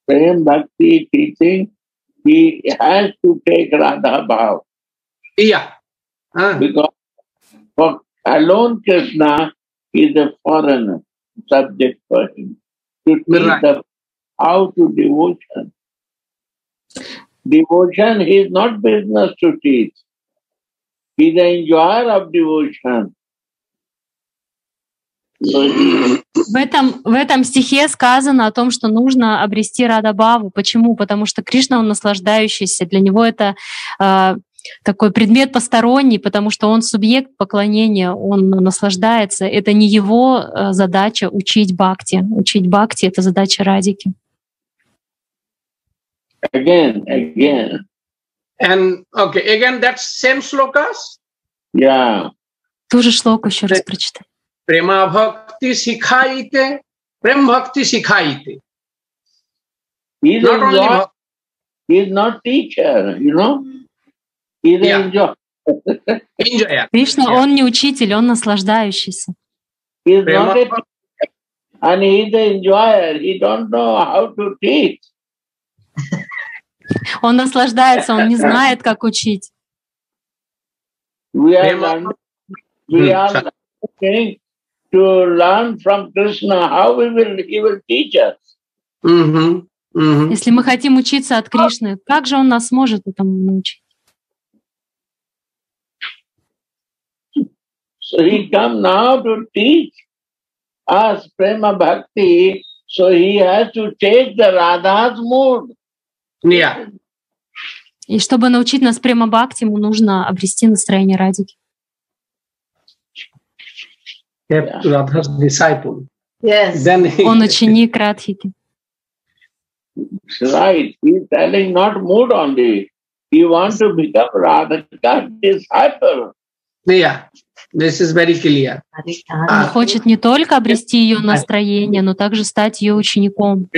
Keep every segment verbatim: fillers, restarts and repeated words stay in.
Prem Bhakti teaching, he has to take Radha Bhav. Yeah. Uh. Because for alone Krishna is a foreign subject for him to teach Right. the how to devotion. Devotion is not business to teach. He is the enjoyer of devotion. So he, В этом, в этом стихе сказано о том, что нужно обрести Радабхаву. Почему? Потому что Кришна, он наслаждающийся. Для него это э, такой предмет посторонний, потому что он субъект поклонения, он наслаждается. Это не его э, задача учить бхакти. Учить бхакти — это задача Радики. again, again. And okay, again that same slokas. Yeah. Ту же шлоку еще раз прочитай. Prema bhakti sikhaite, prem bhakti sikhaite. He is Not only enjoy, bhakti. he is not teacher, you know. He is Yeah. enjoy. Enjoy. Кришна, он не учитель, он наслаждающийся. He is Prema not a teacher. And he is the enjoyer. He don't know how to teach. Он наслаждается, он не знает, как учить. We are Prema- learning, we Hmm, are sorry. learning to learn from Krishna how we will he will teach us. Mm-hmm. Mm-hmm. Если мы хотим учиться от Кришны, как же он нас может этому научить? So he come now to teach us prema bhakti. So he has to take the Radha's mood. Yeah. И чтобы научить нас према бхакти, ему нужно обрести настроение Радики. Kept Radha's disciple. Yes. Then he, Он ученик Радхики. Right. He is telling not mood only. He wants to become Radhika's disciple. yeah, this is very clear. Он хочет не только обрести ее настроение, но также стать ее учеником.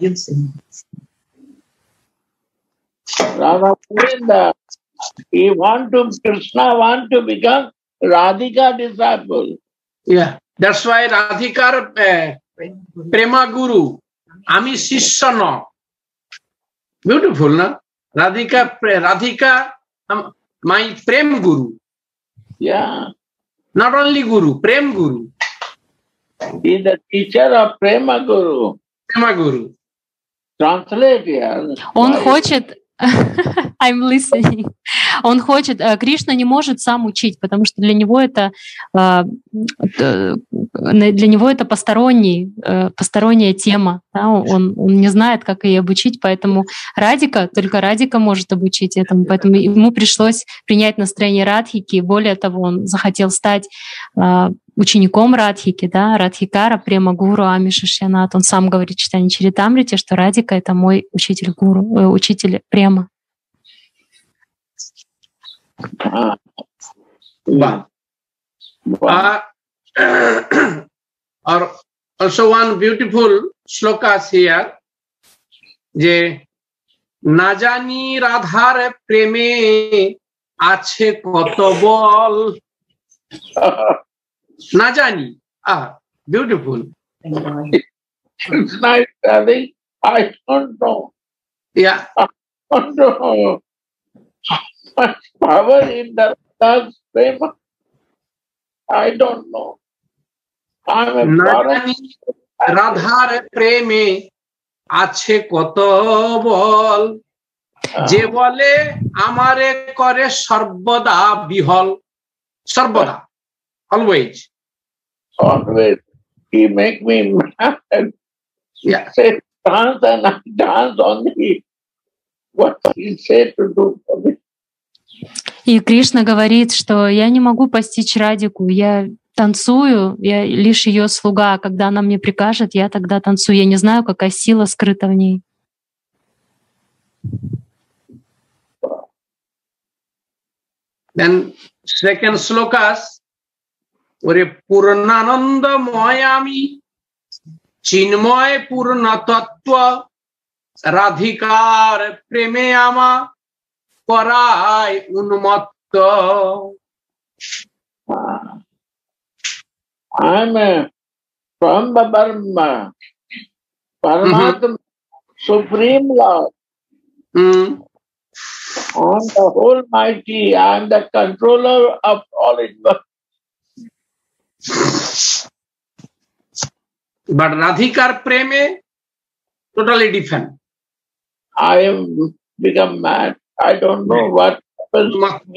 Radha Govinda, he want to, Krishna want to become Radhika disciple. Yeah, that's why Radhikar uh, Prema Guru, Ami Shishya no. Beautiful, no? Radhika, Radhika, um, my Prem Guru. Yeah. Not only Guru, Prem Guru. He is the teacher of Prema Guru. Prema Guru. Translate here. Он хочет... I'm listening. Он хочет... Кришна не может сам учить, потому что для него это... Для него это посторонний, посторонняя тема. Да? Он, он не знает, как ее обучить, поэтому Радика, только Радика может обучить этому. Поэтому ему пришлось принять настроение Радхики. Более того, он захотел стать учеником Радхики, да, Радхикара, Према Гуру, Ами Шишьянат. Он сам говорит в читании Чаритамрити, что Радика — это мой учитель гуру, учитель Према. Ah. But, Wow. uh, or also one beautiful slokas here. Je na jani Radhar preme ache koto bol. Na jani. Ah, beautiful. It's nice telling. I don't know. Yeah. I don't know. How much power in the Radha's prema. I don't know. I'm a Na foreign. jani Radhar preme ache koto bol. যে বলে আমারে করে সর্বদা বিহল সর্বদা always Always. He make me mad. yeah Say dance and I dance only. What he said to do for me. И Кришна говорит, что я не могу постичь Радику, я танцую, я лишь ее слуга. Когда она мне прикажет, я тогда танцую. Я не знаю, какая сила скрыта в ней. then second slokas ওরে পূর্ণানন্দময় আমি চিন্ময় পূর্ণ তত্ত্ব রাধিকার প্রেমে আমা করায় উন্মত্ত I'm a from the Brahma. Paramatma Supreme Lord. Mm. I'm the Almighty. I'm the controller of all universe. But Radhikar Preme, totally different. I am become mad. I don't know what happens to me.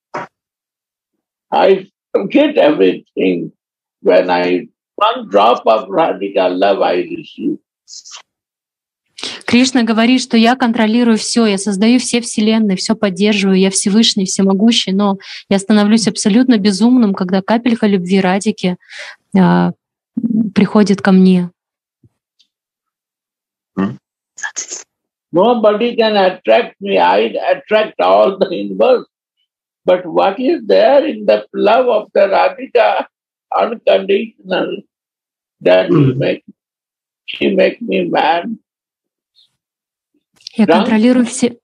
I forget everything when I one drop of Radhika love I receive. Кришна говорит, что я контролирую все, я создаю все вселенные, все поддерживаю, я Всевышний, всемогущий, но я становлюсь абсолютно безумным, когда капелька любви Радики э, приходит ко мне. Nobody can attract me. I attract all the universe. But what is there in the love of the Radhika, unconditional, that will make she make me mad. Я контролирую все,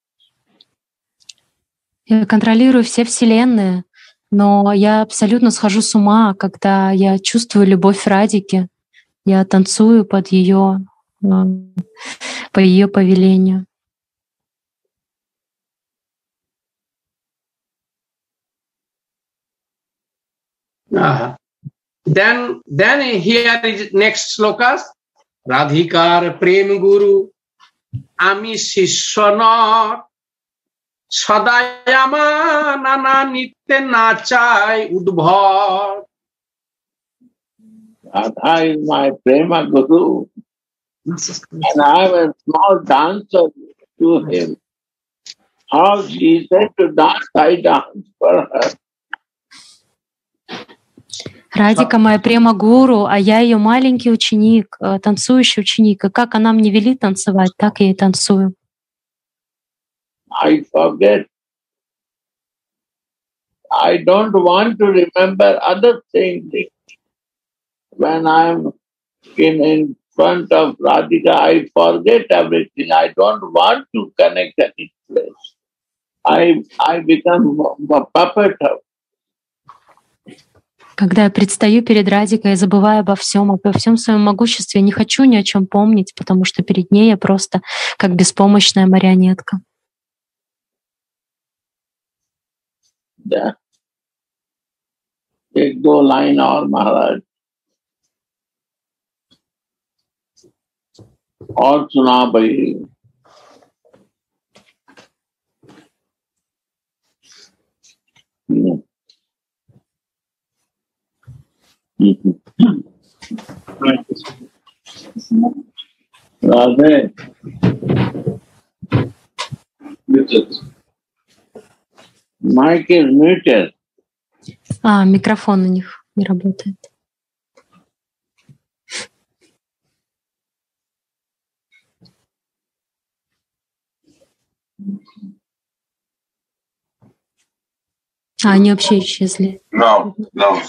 я контролирую все вселенные, но я абсолютно схожу с ума, когда я чувствую любовь Радики, я танцую под ее, по ее повелению. Uh, then, then here is next slokas. Radhikar Prem Guru. Ami Sishwana Sadayama Nana Nitte Nachai Udbhar. Radha is my Prema Guru, and I am a small dancer to him. How she said to dance, I dance for her. Радика моя према гуру, а я ее маленький ученик, танцующий ученик. И как она мне велит танцевать, так я и танцую. I forget. I don't want to remember other things. When I'm in, in front of Radhika, I forget everything. I don't want to connect any place. I, I become a puppet of. Когда я предстаю перед Радикой, я забываю обо всем, обо всем своем могуществе, не хочу ни о чем помнить, потому что перед ней я просто как беспомощная марионетка. Yeah. Ek do line or Maharaj. और सुना भाई. Radhe. Mic is muted. А, микрофон у них не работает. А, они вообще исчезли. No, no.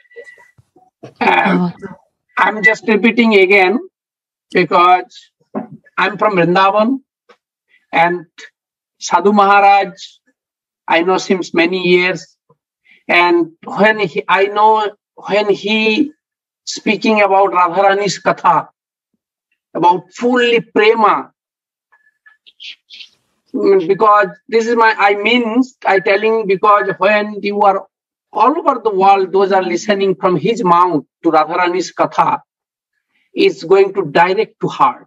Uh, I'm just repeating again because I'm from Vrindavan and Sadhu Maharaj, I know since many years, and when he, I know when he speaking about Radharani's Katha, about fully prema, because this is my, I mean, I telling because when you are all over the world, those are listening from his mouth to Radharani's Katha, is going to direct to heart.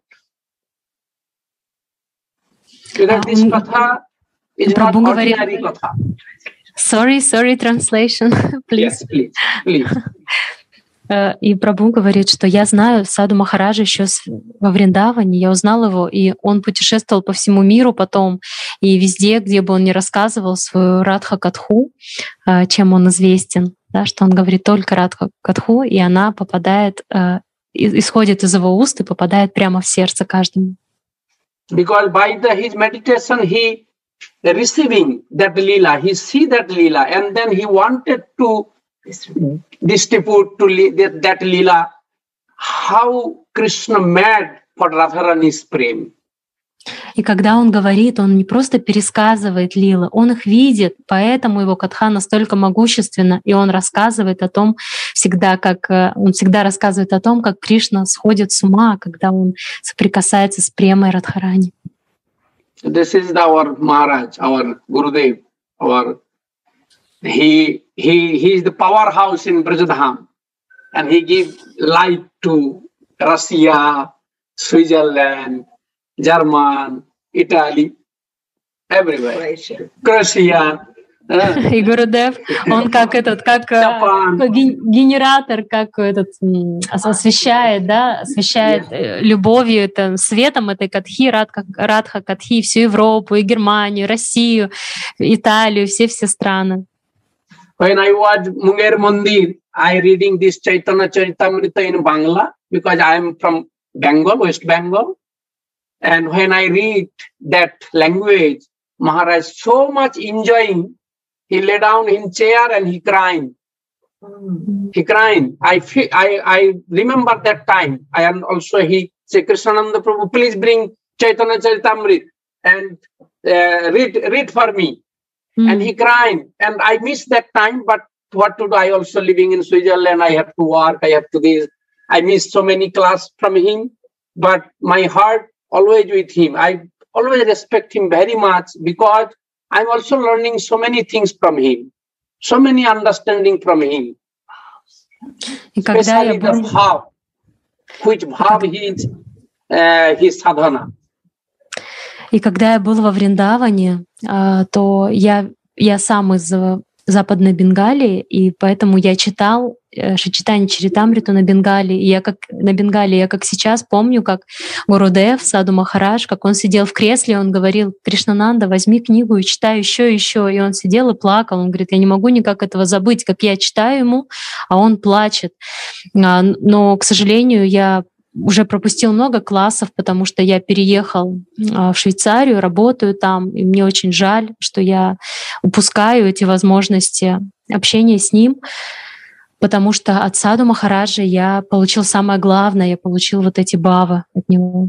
Because this Katha is not ordinary Katha. Sorry, sorry, translation, please. Yes, please, please. И Прабху говорит, что я знаю Саду Махараджа еще во Вриндаване, я узнал его, и он путешествовал по всему миру потом, и везде, где бы он ни рассказывал свою Радха Катху, чем он известен, да, что он говорит только Радха Катху, и она попадает, исходит из его уст и попадает прямо в сердце каждому. Because by the, his meditation, he receiving that lila, he see that lila, and then he wanted to distribute to that, that lila, how Krishna mad for Radharani's prem. И когда он говорит, он не просто пересказывает лилы, он их видит, поэтому его катха настолько могущественна, и он рассказывает о том всегда, как он всегда рассказывает о том, как Кришна сходит с ума, когда он соприкасается с Премой Радхарани. This is our Maharaj, our Gurudev, our he he he is the powerhouse in Brajadham, and he gives light to Russia, Switzerland, German, Italy, everywhere. Croatia. И Гурудев, он как этот, как генератор, как этот освещает, да, освещает любовью, это, светом этой катхи, радха, радха катхи, всю Европу, и Германию, Россию, Италию, все-все страны. When I was Munger Mandir, I reading this Chaitanya Charitamrita in Bangla because I am from Bengal, West Bengal. And when I read that language, Maharaj so much enjoying, he lay down in chair and he crying. Mm. He crying. I feel, I I remember that time. I and also he say, Krishnananda Prabhu, please bring Chaitanya Charitamrita and uh, read read for me. Mm. And he crying. And I miss that time, but what to do? I also living in Switzerland. I have to work. I have to this. I miss so many class from him, but my heart always with him. I always respect him very much because I'm also learning so many things from him, so many understanding from him. Especially the bhav, which bhav is uh, his sadhana. И когда я был во Вриндаване, то я, я сам из Западной Бенгалии, и поэтому я читал Шичитани Чаритамриту на Бенгалии. И я как на Бенгалии, я как сейчас помню, как Гурудев, Саду Махарадж, как он сидел в кресле, он говорил: Кришнананда, возьми книгу и читай еще, еще. И он сидел и плакал. Он говорит: я не могу никак этого забыть, как я читаю ему, а он плачет. Но, к сожалению, я уже пропустил много классов, потому что я переехал в Швейцарию, работаю там, и мне очень жаль, что я упускаю эти возможности общения с ним, потому что от Саду Махараджа я получил самое главное, я получил вот эти бхавы от него.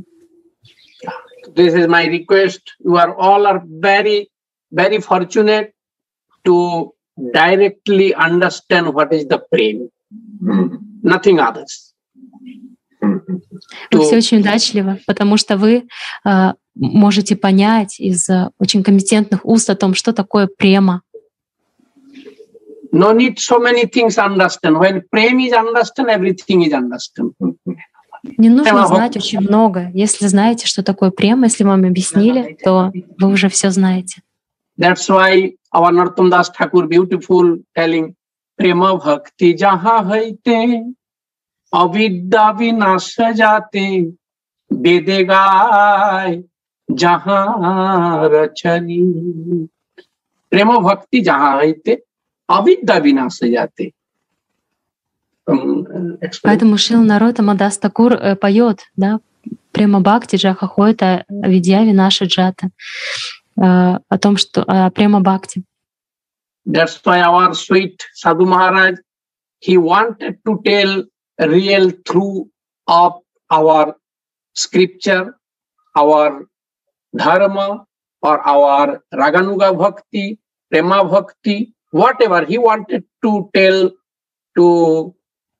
This is my request. You are all are very, very fortunate to directly understand what is the prem, nothing others. Вы все очень удачливы, потому что вы э, можете понять из э, очень компетентных уст о том, что такое према. No need so many things understand. When prem is understand, everything is understand. Не нужно знать очень много. Если знаете, что такое према, если вам объяснили, то вы уже все знаете. That's why our Narottam Das Thakur beautiful telling prema bhakti jaha haite अविद्या विनाश जाते वेदे गाय जहाँ रचनी प्रेम भक्ति जहाँ होते अविद्या विनाश जाते. Поэтому Шрила Нароттама Дас Такур поет, да, према бхакти джаха хоита авидья винаша джата, о том, что према бхакти. That's why our sweet Sadhu Maharaj, he wanted to tell real truth of our scripture, our dharma, or our Raganuga Bhakti, Prema Bhakti, whatever he wanted to tell, to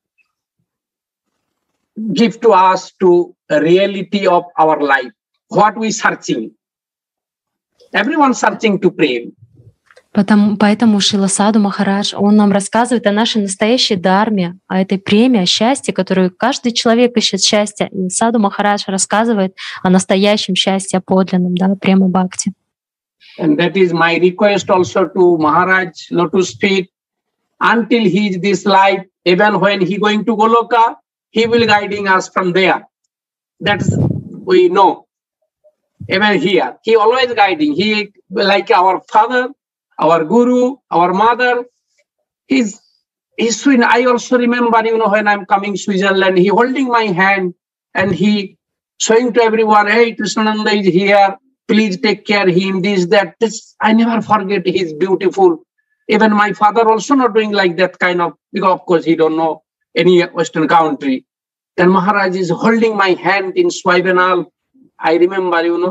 give to us to the reality of our life, what we searching. Everyone searching to pray. Потому, поэтому Шрила Саду Махарадж, он нам рассказывает о нашей настоящей дхарме, о этой премии, о счастье, которую каждый человек ищет счастье. И Саду Махарадж рассказывает о настоящем счастье, о подлинном, да, према бхакти. And that is my request also to Maharaj Lotus Feet. Until he is this life, even when he going to Goloka, he will guiding us from there. That's we know. Even here, he always guiding. He like our father, our guru, our mother. He's he's sweet. I also remember, you know, when I'm coming to Switzerland, he holding my hand and he showing to everyone, hey, Krishnananda is here. Please take care of him, this, that. This, I never forget. He's beautiful. Even my father also not doing like that kind of, because of course he don't know any Western country. Then Maharaj is holding my hand in Swaibanal. I remember, you know,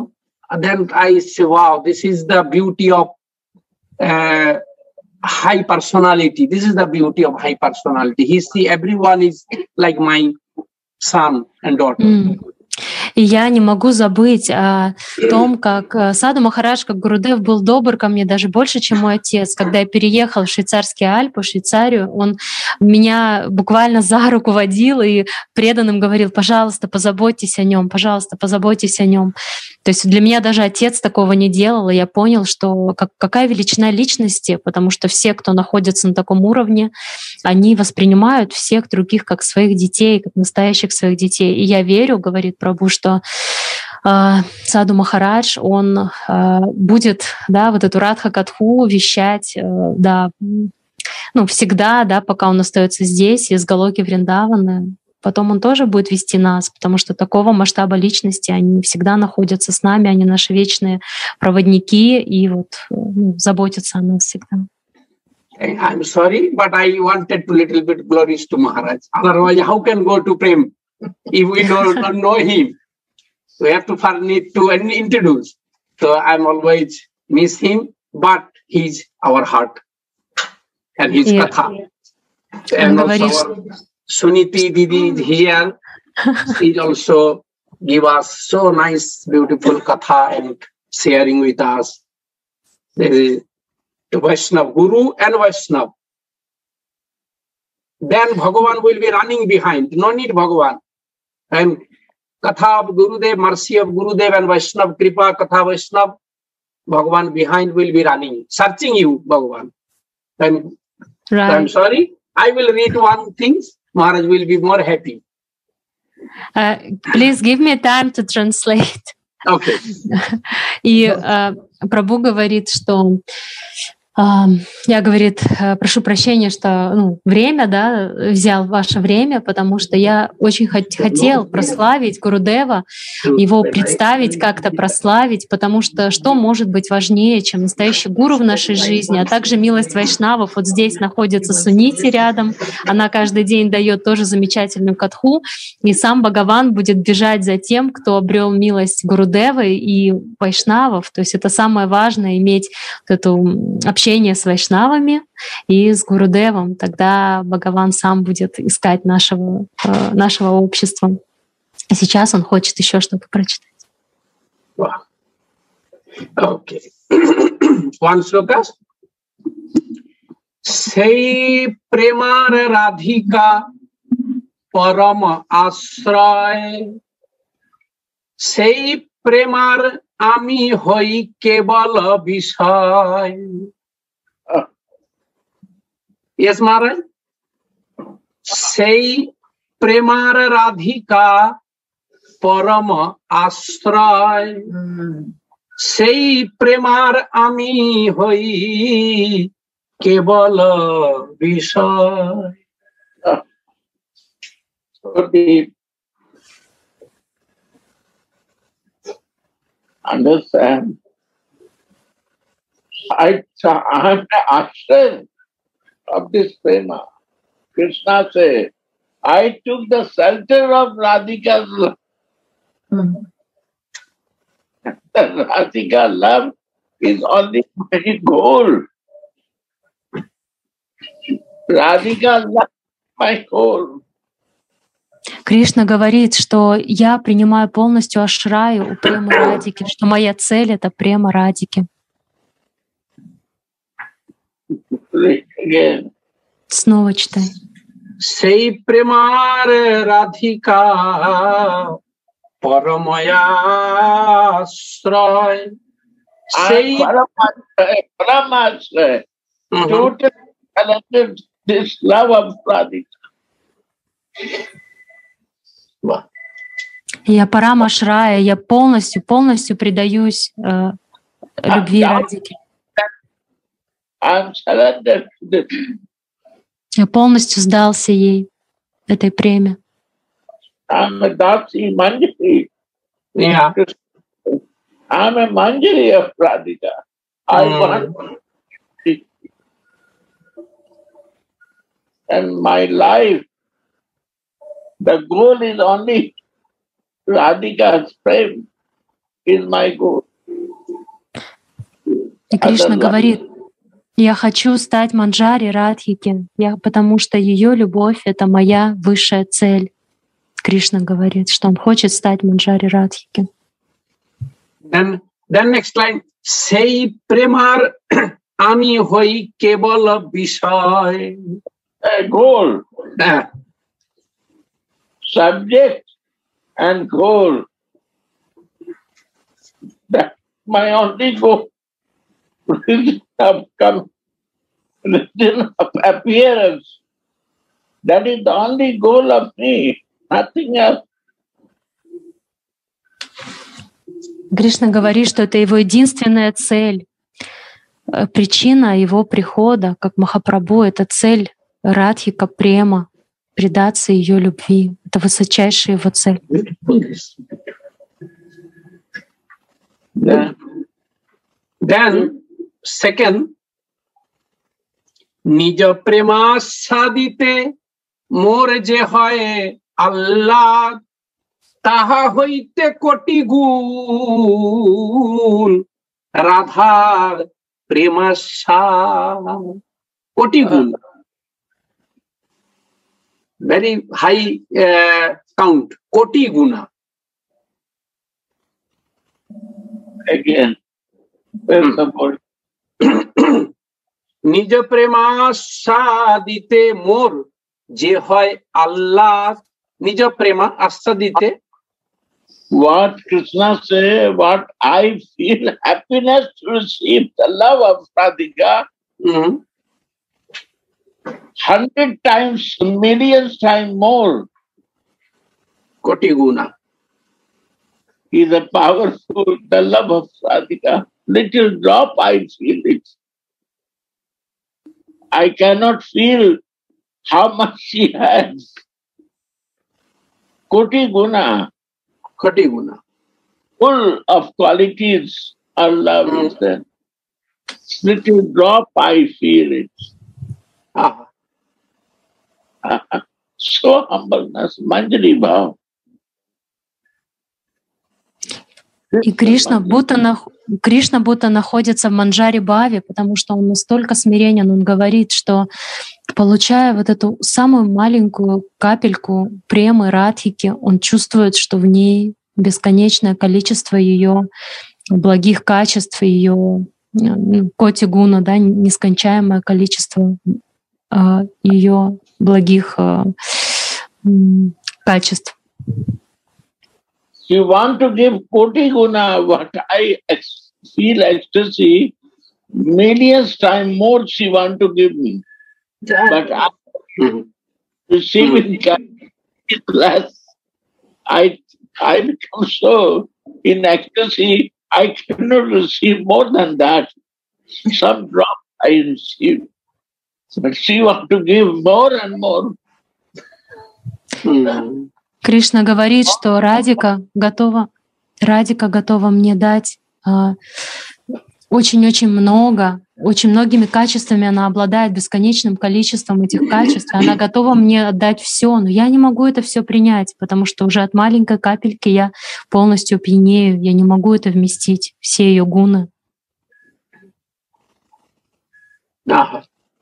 then I say, wow, this is the beauty of uh, high personality. This is the beauty of high personality. He see everyone is like my son and daughter. Mm. И я не могу забыть о том, как Саду Махарадж, как Гурудев был добр ко мне даже больше, чем мой отец. Когда я переехала в швейцарские Альпы, в Швейцарию, он меня буквально за руку водил и преданным говорил: пожалуйста, позаботьтесь о нем, пожалуйста, позаботьтесь о нем. То есть для меня даже отец такого не делал, и я понял, что как, какая величина личности, потому что все, кто находится на таком уровне, они воспринимают всех других как своих детей, как настоящих своих детей. И я верю, говорит Прабху, что э, Саду Махарадж, он э, будет, да, вот эту Радха-катху вещать, э, да, ну, всегда, да, пока он остается здесь, из Галоки Вриндавана. Потом он тоже будет вести нас, потому что такого масштаба личности, они всегда находятся с нами, они наши вечные проводники и вот ну, заботятся о нас всегда. I'm sorry, but I wanted to little bit glories to Maharaj. Otherwise, how can go to Prem if we don't, don't know him? We have to first need to introduce. So I'm always miss him, but he's our heart and his yeah. Katha. And also Suniti Didi is here. She also give us so nice, beautiful Katha and sharing with us. There is the Vaishnav, Guru and Vaishnav. Then Bhagavan will be running behind. No need Bhagavan. And Katha of Gurudev, mercy of Gurudev and Vaishnav, Kripa, Katha Vaishnav, Bhagavan behind will be running, searching you, Bhagavan. And right. I'm sorry, I will read one thing. Maharaj will be more happy. Uh, please give me time to translate. Okay. И uh, Прабху говорит, что я, говорит, прошу прощения, что ну, время, да, взял ваше время, потому что я очень хот- хотел прославить Гурудева, его представить, как-то прославить, потому что что может быть важнее, чем настоящий гуру в нашей жизни, а также милость вайшнавов. Вот здесь находится Сунити рядом, она каждый день дает тоже замечательную катху, и сам Бхагаван будет бежать за тем, кто обрел милость Гурудева и вайшнавов. То есть это самое важное, иметь вот эту общение с вайшнавами и с Гурудевом, тогда Бхагаван сам будет искать нашего, э, нашего общества. А сейчас он хочет еще что-то прочитать. Okay. One sloka. Sei premar radhika param ashray. Sei premar ami hoi kebal bishay. Yes, Maharaj. Sei premar radhika param ashray. Sei premar ami hoi kebal bishay. So deep. Understand. I am the ashray of this prema. Krishna said, I took the shelter of Radhika's love. Mm-hmm. The Radhika love is only my goal. Radhika love is my goal. Кришна говорит, что я принимаю полностью ашраю у Премы Радики, что моя цель — это Према Радики. Снова читай. Сей премар Радхика парамая астрай. Сей Paramashray. Totally connected this love of Radhika. Я Парамашрая, я полностью, полностью предаюсь э, любви Радики. Я полностью сдался ей, этой преме. I'm a Dasi Manjari. Yeah. I'm a Manjari of Radhika. I mm. want and my life, the goal is only Radhika's prem is my goal. И Кришна other говорит, life. я хочу стать Манджари Радхики, я, потому что ее любовь — это моя высшая цель. Кришна говорит, что он хочет стать Манджари Радхики. Then, then next line, sei premar ami hoi kebal bishay. A goal, Uh, subject and goal. That's my only goal. Religion of come, religion of appearance. That is the only goal of me, nothing else. Кришна говорит, что это его единственная цель. Э, Причина его прихода, как Махапрабху, это цель Радхика Према, предаться ее любви. Это высочайшая его цель. Then, then second, nijo prema sadite more je hoye Allah taha hoite koti gun Radha prema sa koti gun. Very high uh, count, koti guna. again, where's the body? নিজ প্রেমাস্বাদিতে মোর যে হয় আল্লাহ নিজ Prema আস্বাদিতে What Krishna say, what I feel happiness to receive the love of Radhika, hmm, hundred times, millions times more কোটি গুণা is a powerful, the love of Radhika. Little drop I feel it. I cannot feel how much she has. Koti guna, কোটি গুণা full of qualities our love is there. Little drop I feel it. আহা, So humbleness, Manjari Bhav. И Кришна будто, нах- Кришна будто находится в Манджари Бхаве, потому что он настолько смиренен, он говорит, что получая вот эту самую маленькую капельку премы Радхики, он чувствует, что в ней бесконечное количество ее благих качеств, ее коти гуна, да, нескончаемое количество а, ее благих а, м, качеств. She want to give Koti Guna, what I ex- feel ecstasy, millions times more she want to give me. But I receiving less. I I become so in ecstasy, I cannot receive more than that. Some drop I receive. But she want to give more and more. হুম, Кришна говорит, что Радика готова, Радика готова мне дать а, очень-очень много, очень многими качествами она обладает, бесконечным количеством этих качеств, и она готова мне отдать все, но я не могу это все принять, потому что уже от маленькой капельки я полностью пьянею, я не могу это вместить, все ее гуны. আহা,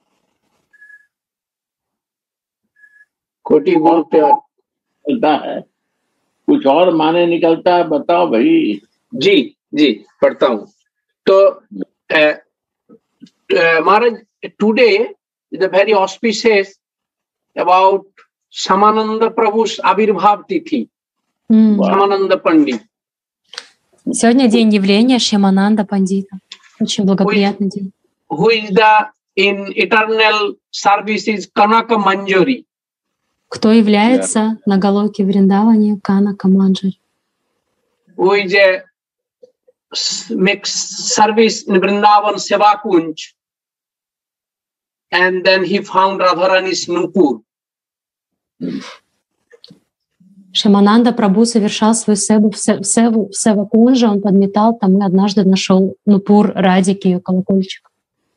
কোটি গুণ প্যার निकलता है कुछ और माने निकलता है बताओ भाई जी जी पढ़ता हूँ तो uh, uh, Maharaj, today is a very auspicious about Samananda Prabhu's Abhirbhav Tithi, М. Samananda Pandit, Сегодня день явления Шьямананда Пандита. Очень благоприятный день. who is the in eternal service is Kanaka Manjari. Кто является на Галоке Вриндаване Канака Манджари? Who is a s- makes service in Vrindavan Seva Kunj, and then he found Radharani's Nupur. Шьямананда Прабху совершал свою севу в Се- в севу в Севакунже, он подметал там и однажды нашел Нупур Радики, ее колокольчик.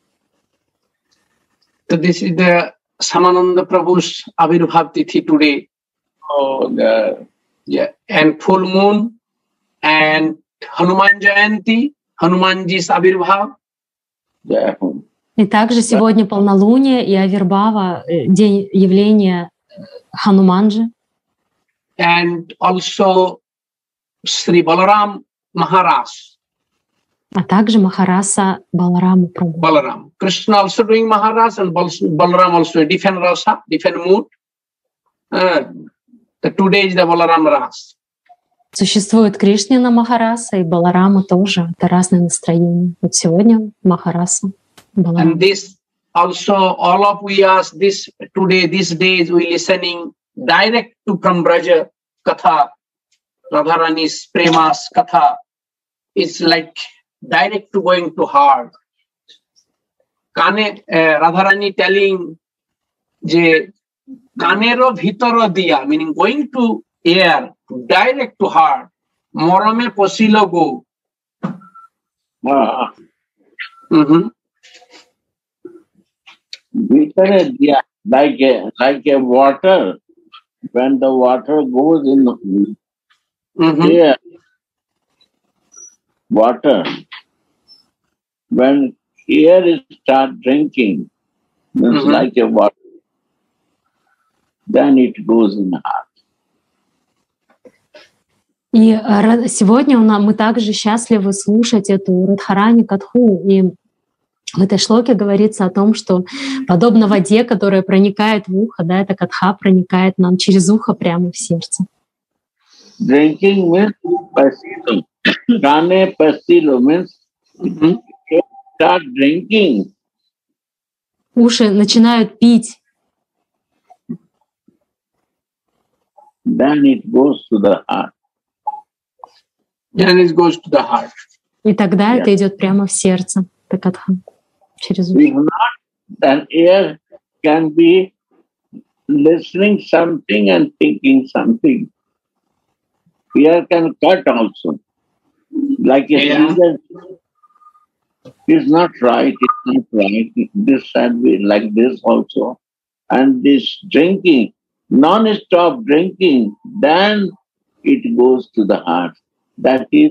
So this is the Samananda Prabhu's Abhirbhav Tithi today. oh, the, Yeah, and full moon and Hanuman Jayanti, Hanumanji's Abhirbhav, Yeah. И также сегодня полнолуние и Авирбава, э, день явления Хануманджи. And also Sri Balaram Maharaj. А также Махараса Баларама Прабху. Balaram. Krishna also doing Maharaj and Bal- Balaram also a different rasa, different mood. Uh, the today is the Balaram Ras. Существует Кришнина Махараса и Баларама тоже. Это разные настроения. Вот сегодня Махараса, Баларама. And this also, all of we ask this today, these days, we listening direct to from Braja Katha, Radharani's Premas Katha. It's like direct to going to heart. Kane, uh, Radharani telling, Je, Kanero Bhitoro Diya, meaning going to air, direct to heart. Morame Posilo go. Ah, Mm-hmm. Bhitare diya, like a like a water. When the water goes in the Mm-hmm. air, water. When air is start drinking, it's Mhm. like a water. Then it goes in the heart. И а, ра- сегодня у нас, мы также счастливы слушать эту Радхарани Катху. И в этой шлоке говорится о том, что подобно воде, которая проникает в ухо, да, эта катха проникает нам через ухо прямо в сердце. Drinking means pasilo. Kane pasilo means Mm-hmm. start drinking. Уши начинают пить, Then it goes to the heart. Then it goes to the heart. и тогда Yeah. это идет прямо в сердце, эта катха, через уши. If not, then air can be listening something and thinking something. Air can cut also. Like a Yeah. season. It's not right, it's not right. This should be like this also. And this drinking, non-stop drinking, then it goes to the heart. That is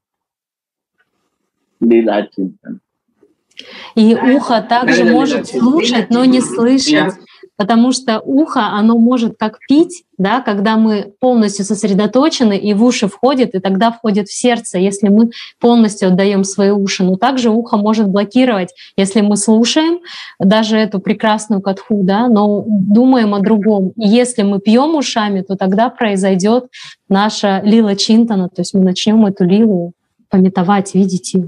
Lila Chintan. И ухо также Правильно, может Лилия. слушать, но не слышать, потому что ухо, оно может как пить, да, когда мы полностью сосредоточены, и в уши входит, и тогда входит в сердце, если мы полностью отдаем свои уши. Но также ухо может блокировать, если мы слушаем даже эту прекрасную катху, да, но думаем о другом. И если мы пьем ушами, то тогда произойдет наша лила чинтана, то есть мы начнем эту лилу пометовать, видеть ее.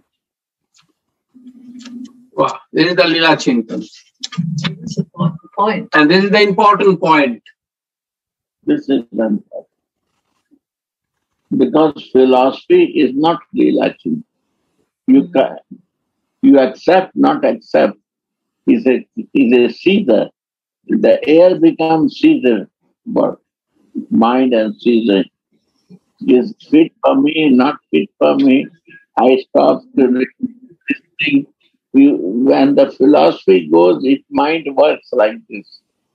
Wow. This is the Lila Chintan. That's an important point. And this is the important point. This is important. Because philosophy is not Lila Chintan. You can, you accept, not accept, is a is a Caesar. The air becomes Caesar, but mind and Caesar is fit for me, not fit for me. I stop to listening. You, when the philosophy goes, its mind works like this.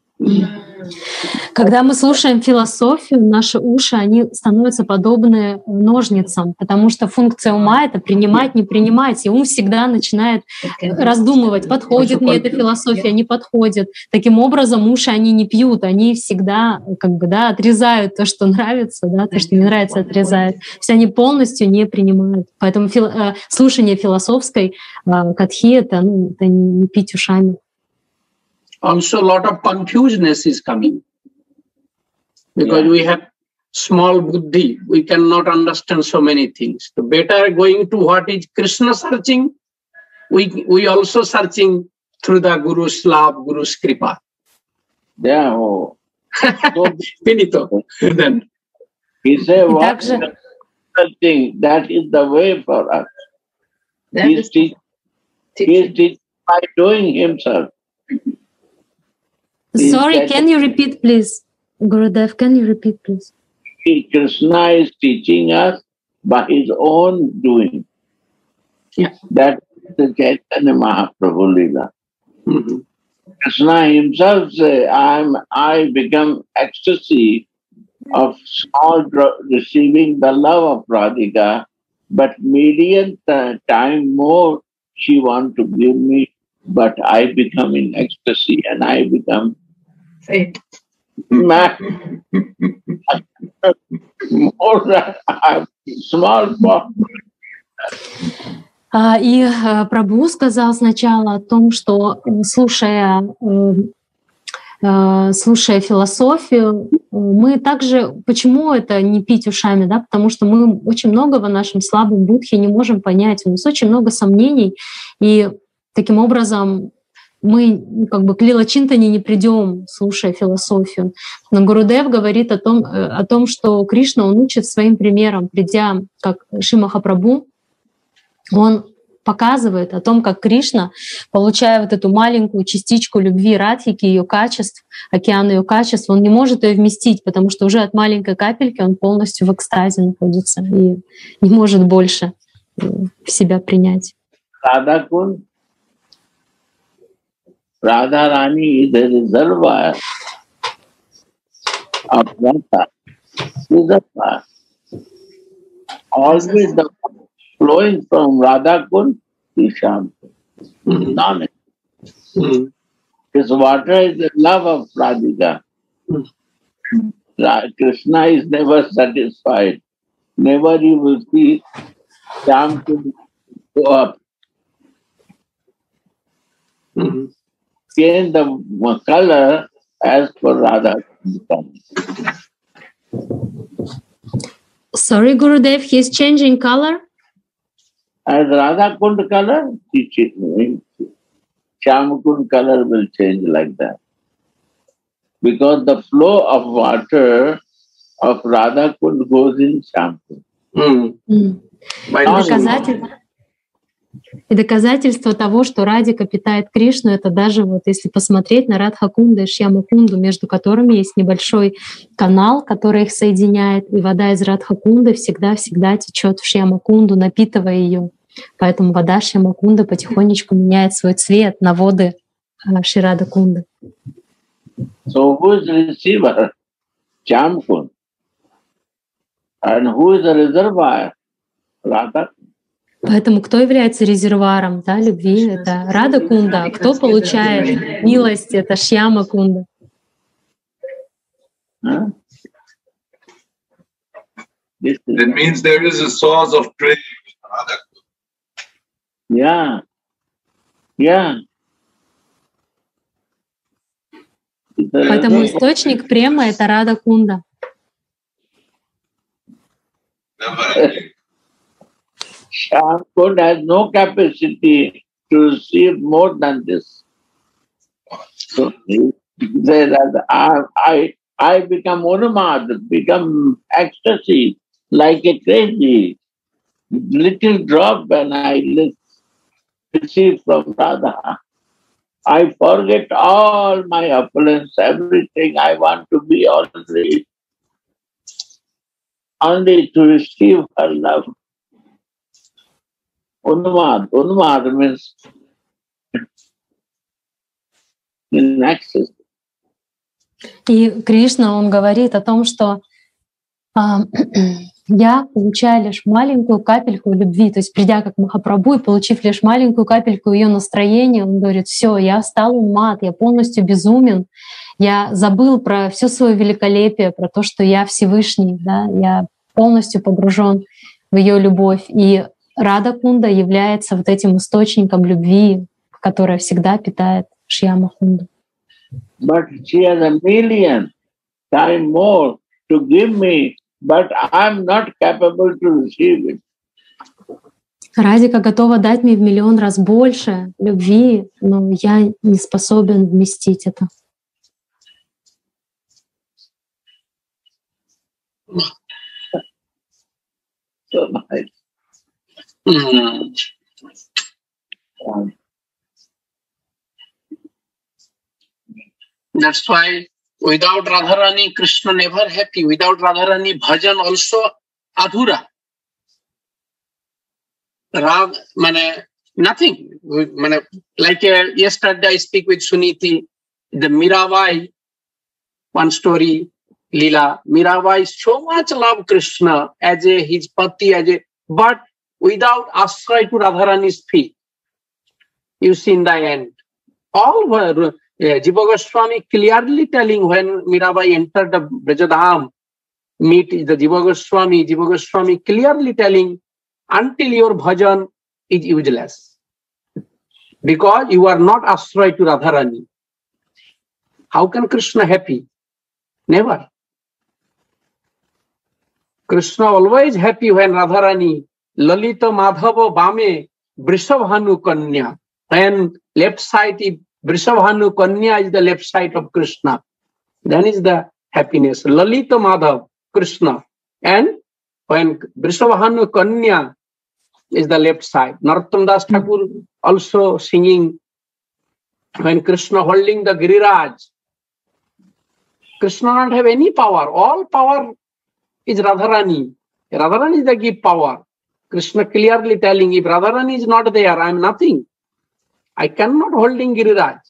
Когда мы слушаем философию, наши уши, они становятся подобны ножницам, потому что функция ума — это принимать, не принимать, и ум всегда начинает раздумывать, подходит мне эта философия, не подходит. Таким образом, уши, они не пьют, они всегда как бы, да, отрезают то, что нравится, да, то, что не нравится, отрезают. То есть они полностью не принимают. Поэтому фил, э, слушание философской э, катхи — это, ну, это не, не пить ушами. Also, a lot of confusedness is coming because Yeah. we have small buddhi. We cannot understand so many things. So better going to what is Krishna searching. We we also searching through the Guru's love, Guru's kripa. Yeah. Oh. So Finito. Then he said, И what также- is the thing? That is the way for us. That He is is teach, he is teaching by doing himself. Is Sorry, that- can you repeat, please? Gurudev, can you repeat, please? He- Krishna is teaching us by his own doing. Yeah. That is the Chaitanya Mahaprabhu Lila. Mhm. Krishna himself say, I'm, I become ecstasy of small dro- receiving the love of Radhika, but median t- time more she wants to give me, but I become in ecstasy and I become Faint. mad. More than I'm small for. А, И э, Прабху сказал сначала о том, что э, слушая, э, э, слушая философию, э, мы также, почему это не пить ушами, да, потому что мы очень многого в нашем слабом будхе не можем понять, у нас очень много сомнений, и таким образом мы ну, как бы к лила-чинтане не придем, слушая философию. Но Гурудев говорит о том, э, о том, что Кришна, он учит своим примером, придя, как Шри Махапрабху, он показывает о том, как Кришна, получая вот эту маленькую частичку любви Радхики, ее качеств, океан ее качеств, он не может ее вместить, потому что уже от маленькой капельки он полностью в экстазе находится и не может больше в себя принять. Radha Kund, Radha Rani is a reservoir of Radha. Reservoir. Always the flowing from Radha Kund to Shyam Kund. None. Mm. This water is the love of Radhika. Ra- Krishna is never satisfied. Never you will see Shyam Kund go up. Mm. Change the color as per Radha Kund. Sorry, Gurudev, he's changing color? As Radha Kund color, he change. Shyam Kund color will change like that. Because the flow of water of Radha Kund goes in Shyam Kund. Mm. Mm. By Now, Доказатель- И доказательство того, что Радика питает Кришну, это даже вот если посмотреть на Радха-кунду и Шьяма-кунду, между которыми есть небольшой канал, который их соединяет, и вода из Радха-кунды всегда-всегда течет в Шьяма-кунду, напитывая ее. Поэтому вода Шьяма-кунды потихонечку меняет свой цвет на воды а, Шри-Рада-кунды. so who is the receiver? Shyam Kund. And who is the reservoir? Radha. Поэтому кто является резервуаром, да, любви? Это Рада-кунда. А кто получает милость? Это Шьяма-кунда. Huh? This is, That means there is a source of trade. yeah. Yeah. It's a Поэтому reservoir. источник према — это Рада-кунда. Shyam Kund has no capacity to receive more than this. So he says that I, I, I become Unumad, become ecstasy, like a crazy little drop when I receive from Radha. I forget all my opulence, everything. I want to be only, only to receive her love. Unmad. Unmad means in excess. И Кришна, он говорит о том, что а, я получаю лишь маленькую капельку любви. То есть, придя как Махапрабху и получив лишь маленькую капельку ее настроения, он говорит: все, я стал уммат, я полностью безумен, я забыл про все свое великолепие, про то, что я Всевышний, да, я полностью погружен в ее любовь. И Рада-кунда является вот этим источником любви, которая всегда питает Шьяма-кунду. But she has a million times more to give me, but I'm not capable to receive it. Радика готова дать мне в миллион раз больше любви, но я не способен вместить это. So nice. Mm. Um, That's why without Radharani, Krishna never happy. Without Radharani, bhajan also adhura. Rag, mane, nothing. Mane, like uh, yesterday I speak with Suniti, the Mirabai, one story, Leela. Mirabai so much love Krishna as a his pati, as a, but without ashray to Radharani's feet. you see in the end. All were, uh, Jiva Goswami clearly telling when Mirabai entered the Brajadham, meet the Jiva Goswami, Jiva Goswami clearly telling, until your bhajan is useless. Because you are not astray to Radharani. How can Krishna happy? Never. Krishna always happy when Radharani, Lalita Madhava Bame, Brishabhanu Kanya. When left side is Brishabhanu Kanya is the left side of Krishna. Then is the happiness. Lalita Madhav, Krishna. And when Brishabhanu Kanya is the left side. Narottam Das Thakur also singing when Krishna holding the Giriraj. Krishna don't have any power. All power is Radharani. Radharani is the give power. Krishna clearly telling, if Radharani is not there, I am nothing. I cannot holding Giriraj.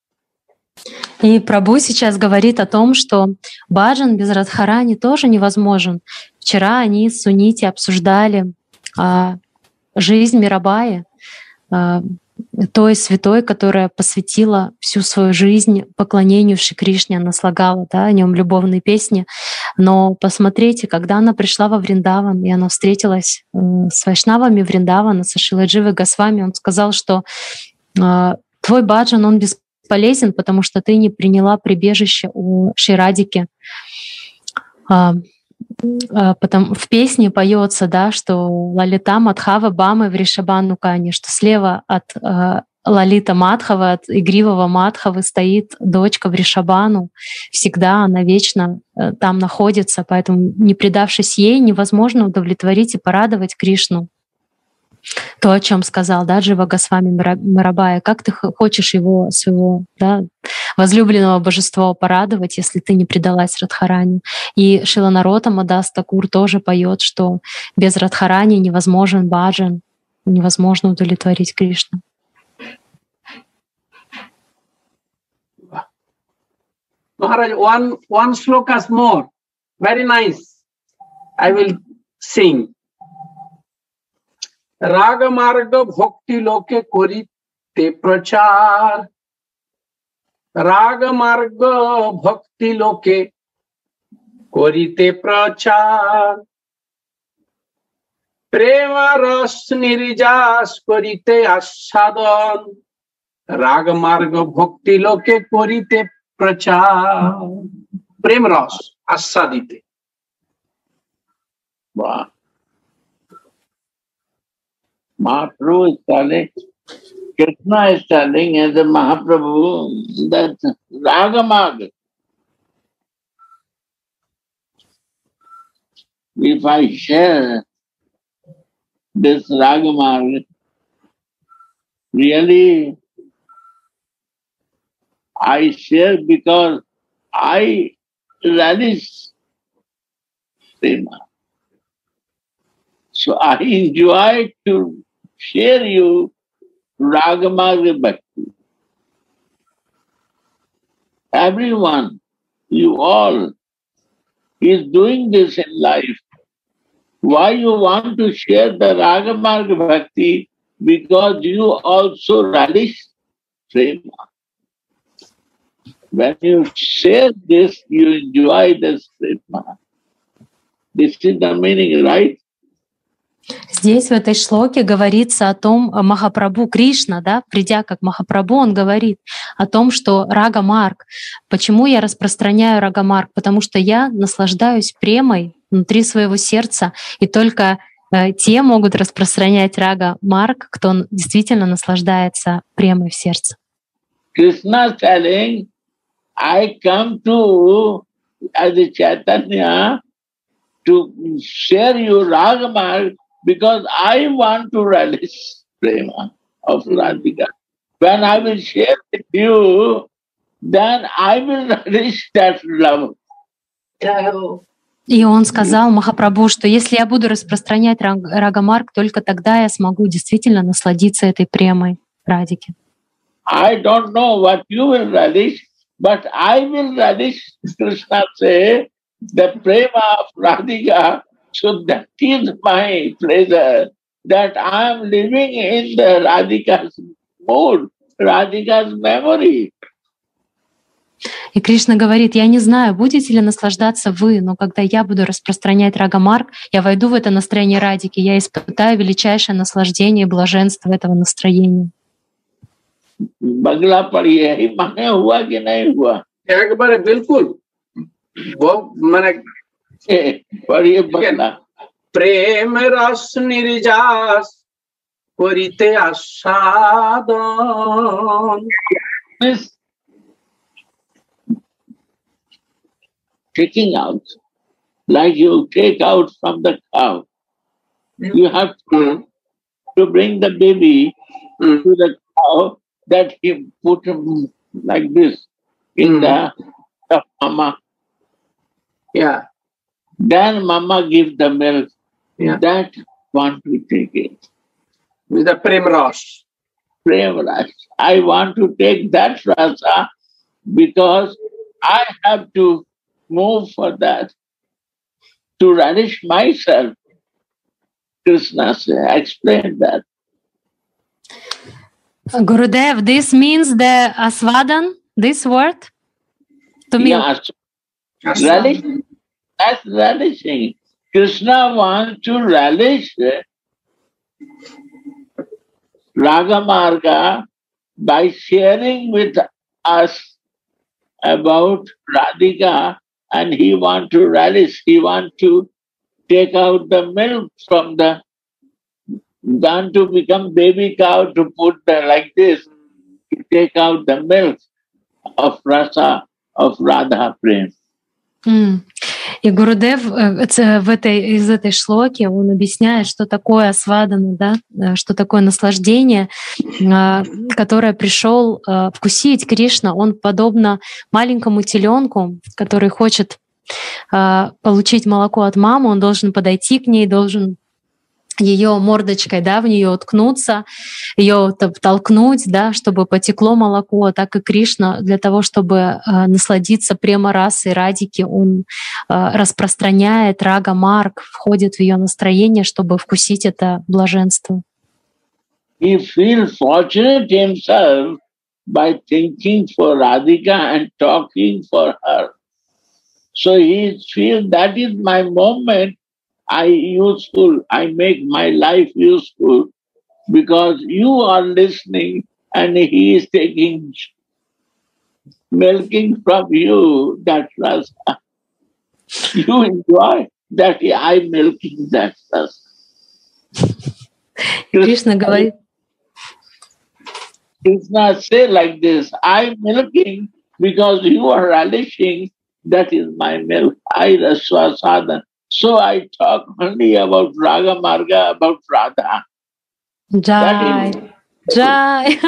И Прабху сейчас говорит о том, что баджан без Радхарани тоже невозможен. Вчера они с Сунити обсуждали а, жизнь Мирабаи, а, той святой, которая посвятила всю свою жизнь поклонению Шри Кришне, она слагала, да, о нем любовные песни. Но посмотрите, когда она пришла во Вриндаван, и она встретилась э, с вайшнавами Вриндавана, со Шрилой Дживой Госвами, он сказал, что э, твой баджан, он бесполезен, потому что ты не приняла прибежище у Шри Радики. Э, э, потом в песне поется, да, что Лалита Мадхава Бамы Вришабану Кани, что слева от э, Лалита Мадхава, от игривого Мадхавы стоит дочка Вришабану. Всегда она вечно э, там находится, поэтому, не предавшись ей, невозможно удовлетворить и порадовать Кришну. То, о чем сказал, да, Джива Госвами Мирабая, как ты хочешь его, своего, да, возлюбленного божества порадовать, если ты не предалась Радхарани. И Шрила Нароттама Дас Такур тоже поет, что без Радхарани невозможен баджан, невозможно удовлетворить Кришну. Maharaj, one, one slokas more. Very nice. I will sing. Raga marga bhakti loke korite prachar. Raga marga bhakti loke korite prachar. Prema ras nirjas korite ashadan. Raga marga bhakti loke korite prachar. Prem ras asadite. Wow. Mahaprabhu is telling, Krishna is telling as a Mahaprabhu that Ragamarga. If I share this Ragamarga, really I share because I relish Prema. So I enjoy to share you Ragamarga Bhakti. Everyone, you all, is doing this in life. Why you want to share the Ragamarga Bhakti? Because you also relish Prema. When you share this, you enjoy this Prema. This is the meaning, right? Здесь в этой шлоке говорится о том, Махапрабху Кришна, да, придя как Махапрабху, он говорит о том, что Рага-марг. Почему я распространяю Рага-марг? Потому что я наслаждаюсь премой внутри своего сердца, и только э, те могут распространять Рага-марг, кто действительно наслаждается премой в сердце. Krishna telling, I come to as a Chaitanya to share you Ragamarg because I want to relish Prema of Radhika. When I will share with you, then I will relish that love. И он сказал Махапрабху, что если я буду распространять Рагамарг, только тогда я смогу действительно насладиться этой премой Радхики. I don't know what you will relish, but I will relish, Krishna say, the prema of Radhika. So that is my pleasure, that I am living in the Radhika's more Radhika's memory. И Кришна говорит, я не знаю, будете ли наслаждаться вы, но когда я буду распространять рага-марг, я войду в это настроение Радики, я испытаю величайшее наслаждение и блаженство этого настроения. बगला पढ़िए ही माने हुआ कि नहीं हुआ एक बार बिल्कुल वो मैंने पढ़िए बगला प्रेम रस निर्जास करिते आस्वादन taking out like you take out from the cow. You have to, mm. to bring the baby mm. to the cow that he put him like this in mm. the, the mama. Yeah. Then mama gives the milk. Yeah. That want to take it. With the prem ras. Prem ras. I want to take that rasa because I have to move for that. To relish myself. Krishna said, explain that. Gurudev, this means the asvadan, this word? To me. Yes. Relish, that's relishing. Krishna wants to relish Ragamarga by sharing with us about Radhika, and he wants to relish, he wants to take out the milk from the, want to become baby cow to put the, like this, to take out the milk of rasa, of Radha Prem. Mm. И Гурудев в этой, из этой шлоки он объясняет, что такое асвадана, да? Что такое наслаждение, которое пришел вкусить Кришна. Он подобно маленькому теленку, который хочет получить молоко от мамы, он должен подойти к ней, должен ее мордочкой, да, в нее уткнуться, ее толкнуть, да, чтобы потекло молоко, так и Кришна для того, чтобы э, насладиться према-расой Радики, он э, распространяет рага-марг, входит в ее настроение, чтобы вкусить это блаженство. He feels fortunate himself by thinking for Radhika and talking for her. So he feels that is my moment. I useful, I make my life useful because you are listening and he is taking, milking from you that rasa. You enjoy that I milking that rasa. Krishna говорит. Krishna say like this, I milking because you are relishing, that is my milk. I raswa sadhan. So I talk only about Raga Marga, about Radha. Jai, Jai.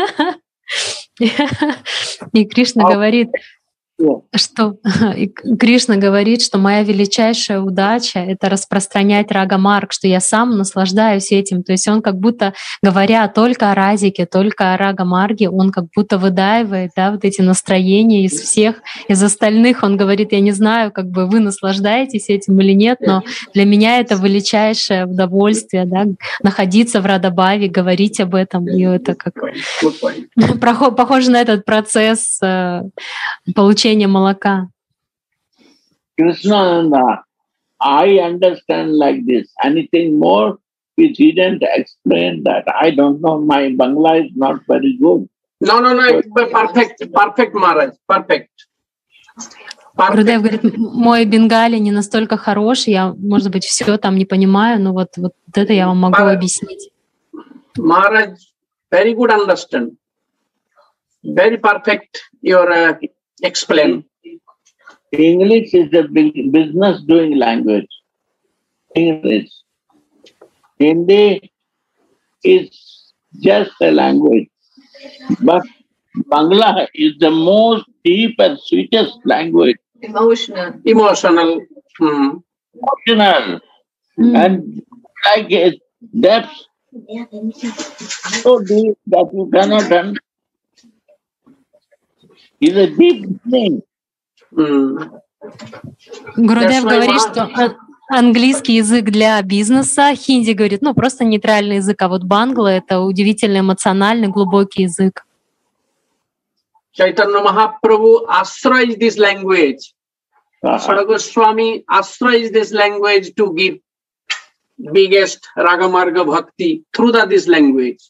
И Кришна говорит, что Кришна говорит, что моя величайшая удача — это распространять рага-марг, что я сам наслаждаюсь этим. То есть он как будто, говоря только о Радике, только о рага-марге, он как будто выдаивает, да, вот эти настроения из всех, из остальных. Он говорит, я не знаю, как бы вы наслаждаетесь этим или нет, но для меня это величайшее удовольствие, да, находиться в Радабаве, говорить об этом. И это как похоже на этот процесс получения молока. Krishnananda, I understand like this. Anything more which he didn't explain that. I don't know. My Bangla is not very good. No, no, no. Perfect, perfect, Maharaj. Perfect. Гурудев говорит, мой бенгали не настолько хороший, я, может быть, все там не понимаю, но вот, вот это я вам могу Maharaj, объяснить. Maharaj, very good understand. Very perfect. Your uh, explain. English is a big business doing language. English. Hindi is just a language. But Bangla is the most deep and sweetest language. Emotional. Emotional. Mm. Emotional. Mm. And like a depth so deep that you cannot understand. It's a deep thing. Mm. Гурудев говорит, что английский язык для бизнеса, хинди говорит, ну, просто нейтральный язык, а вот бангла — это удивительно эмоциональный, глубокий язык. Chaitanya Mahaprabhu ascribes this language. Sada Goswami ascribes this language to give biggest Ragamarga Bhakti through the, this language.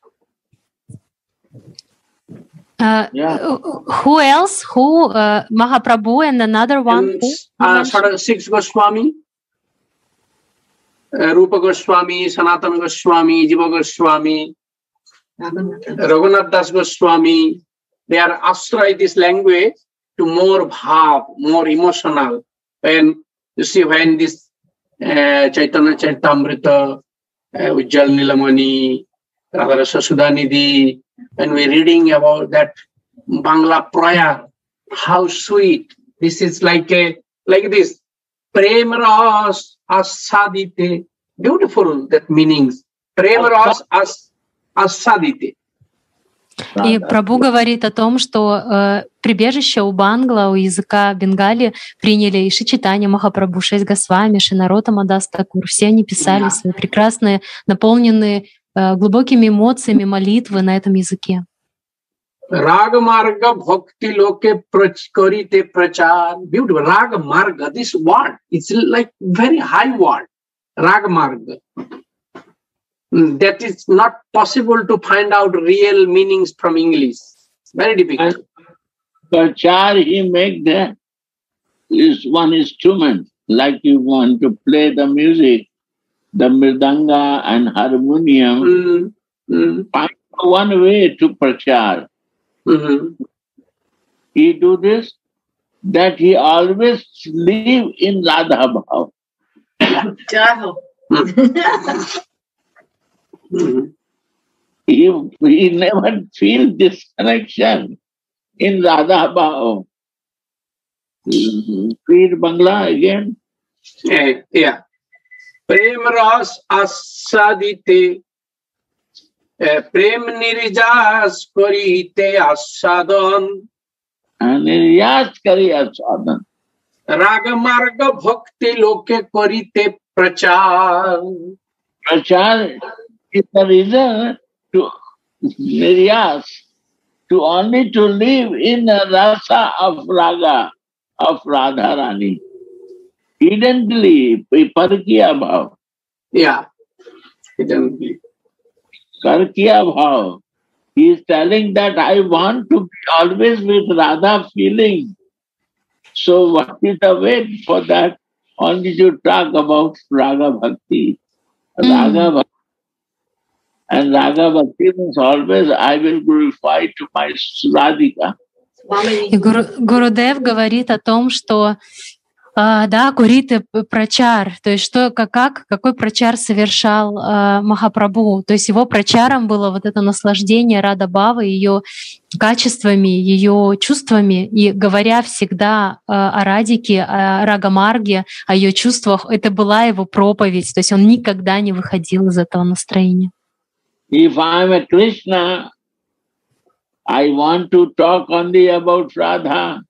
Uh, Yeah. Who else? Who? Uh, Mahaprabhu and another one? And, Who? uh, Sada six Goswami, uh, Rupa Goswami, Sanatana Goswami, Jiva Goswami, Raghunath Das Goswami. They are ascribed this language to more bhav, more emotional. When you see when this uh, Chaitanya Charitamrita, uh, Ujjal Nilamani, Radharasa Sudhanidhi, when we're reading about that Bangla prayer, how sweet. This is like a like this. Prem ras asadite. Beautiful that meanings. Prem ras as asadite. И Прабху говорит о том, что э, прибежище у Бангла, у языка Бенгали приняли и Шри Чайтанья Махапрабху, Шесть Госвами, Шинарота Мадас Такур. Все они писали Да. свои прекрасные, наполненные э, глубокими эмоциями молитвы на этом языке. Ragamarga bhakti loke karite prachar. Beautiful. Ragamarga, this word, it's like very high word. Ragamarga. That is not possible to find out real meanings from English. Very difficult. Prachar, he make the is one instrument, like you want to play the music, the mridanga and harmonium. Mm, mm, Find one way to prachar. mhm. He do this, that he always live in Radha Bhav. Jaho. Mhm. He, he never feel this connection in Radha Bhav. Read Bangla again. Yeah, yeah. Prem ras asadite, eh, prem nirjas korite asadon, And in Yas Kariya Sadhan. ragamarga bhakti loke korite prachar. Prachar is the reason to Niryas, to only to live in the rasa of Raga, of Radharani. Hiddenly, Parkiya Bhav. Yeah. Hiddenly. Karkiya Bhav. He is telling that I want to be always with Radha feeling. So what is the way for that? Only to talk about Raga Bhakti. Raga Bhakti. And Raga Bhakti means always I will glorify to my Radhika. И Гуру, Гурудев говорит о том, что а, да, куриты прачар, то есть что, как, как какой прачар совершал а, Махапрабху, то есть его прачаром было вот это наслаждение Рада Бхавы, ее качествами, ее чувствами, и говоря всегда а, о Радике, о Рагамарге, о ее чувствах, это была его проповедь, то есть он никогда не выходил из этого настроения. If I am a Krishna, I want to talk only about Radha.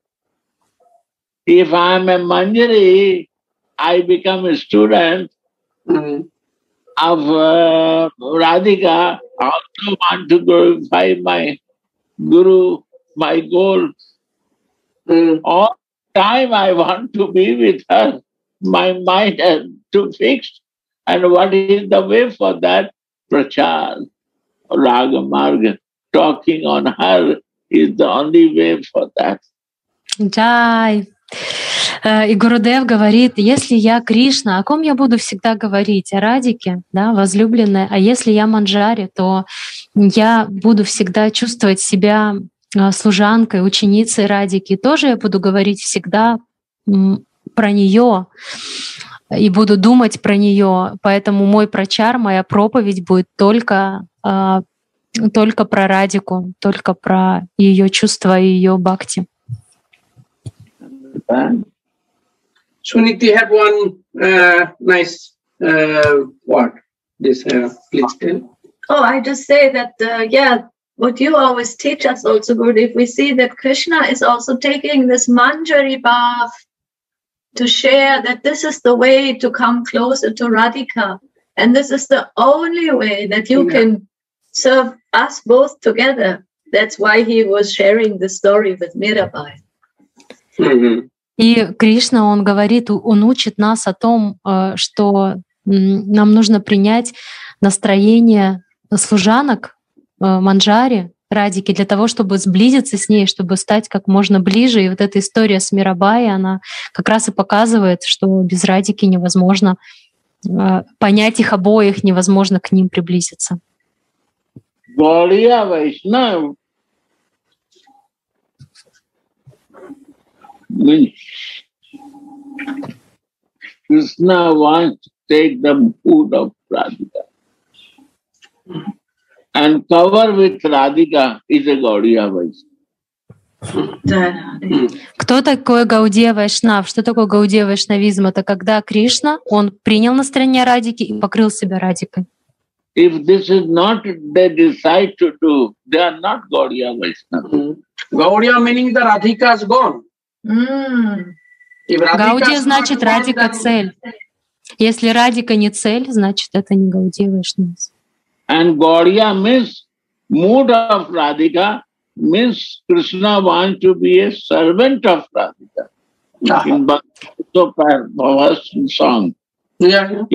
If I am a Manjari, I become a student Mm. of uh, Radhika. I also want to glorify my Guru, my goal. Mm. All time I want to be with her. My mind has to fix. And what is the way for that? Prachar, Raga Marga. Talking on her is the only way for that. Джай. И Гурудев говорит, если я Кришна, о ком я буду всегда говорить? О Радике, да, возлюбленная. А если я Манджари, то я буду всегда чувствовать себя служанкой, ученицей Радики. Тоже я буду говорить всегда про нее и буду думать про нее. Поэтому мой прачар, моя проповедь будет только, только про Радику, только про ее чувства и ее бхакти. Suniti had one uh, nice uh, word. This, uh, please tell. Oh, I just say that, uh, yeah, what you always teach us also, Gurudev, we see that Krishna is also taking this Manjari bath to share that this is the way to come closer to Radhika. And this is the only way that you Yeah. can serve us both together. That's why he was sharing the story with Mirabai. Mhm. И Кришна, он говорит, он учит нас о том, э, что м, нам нужно принять настроение служанок э, Манджари, Радики, для того, чтобы сблизиться с ней, чтобы стать как можно ближе. И вот эта история с Мирабай, она как раз и показывает, что без Радики невозможно э, понять их обоих, невозможно к ним приблизиться. Gaudiya Vaishnava means Krishna wants to take the mood of Radhika and cover with Radhika is a Gaudiya Vaishnava. Dharani. Кто такой Гаудия Вайшнав? Что такое Гаудия Вайшнавизм? Это когда Кришна, он принял настроение Радики и покрыл себя Радикой. If this is not they decide to do, they are not Gaudiya Vaishnava. Mhm. Gaudiya meaning the Radhika is gone. Mm. If Radhika Гаудия is значит not gone, Радика then- цель. Если Радика не цель, значит это не Гаудия Вайшнавизм. And Gaudiya means mood of Radhika means Krishna wants to be a servant of Radhika. Ah. In Bhagavad song. Yeah, yeah.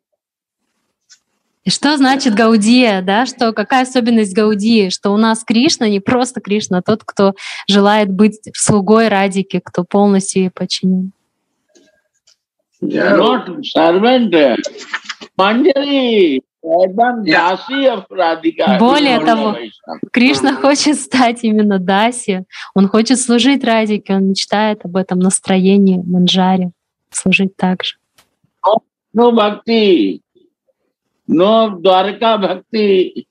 И что значит Гаудия, да? Что какая особенность Гаудии? Что у нас Кришна не просто Кришна, а тот, кто желает быть слугой Радики, кто полностью ей подчинен. Yeah. Not servant, Manjari, Adam Yeah. Dasi of Radhika. Более Gaudiya того, Vaishnava. Кришна хочет стать именно Даси, он хочет служить Радике, он мечтает об этом настроении Манджари, служить так же. No bhakti, no Dwarka bhakti,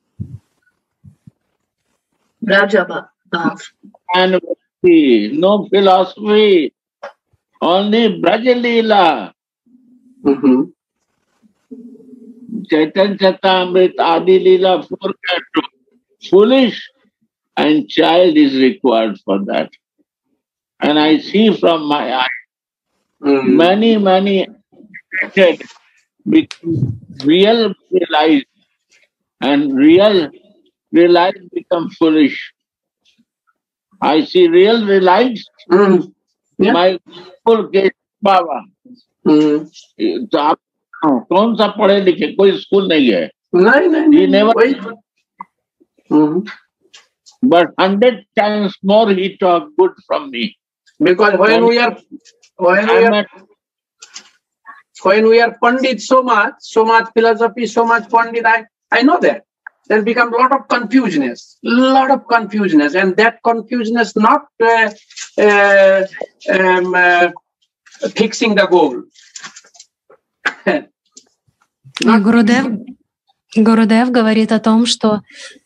Rajabha. Bhav. and bhakti, no philosophy, only Brajalila. Mhm. Chaitanya Chatamrit, Adi Leela, forget to foolish and child is required for that. And I see from my eyes, Mhm. many, many educated become real realize and real realize become foolish. I see real realize Mhm. Yeah. my full case Baba. Mhm. तो आप कौन सा पढ़े लिखे कोई school नहीं है नहीं नहीं He नहीं, never- वही तो। Mhm. but hundred times more he talk good from me. Because when we are when we I'm are at when we are pandit so much, so much philosophy, so much pandit, I, I know that. There's become a lot of confusionness, lot of confusionness, and that confusionness not uh, uh, um, uh, fixing the goal. И Гурудев, Гурудев говорит о том, что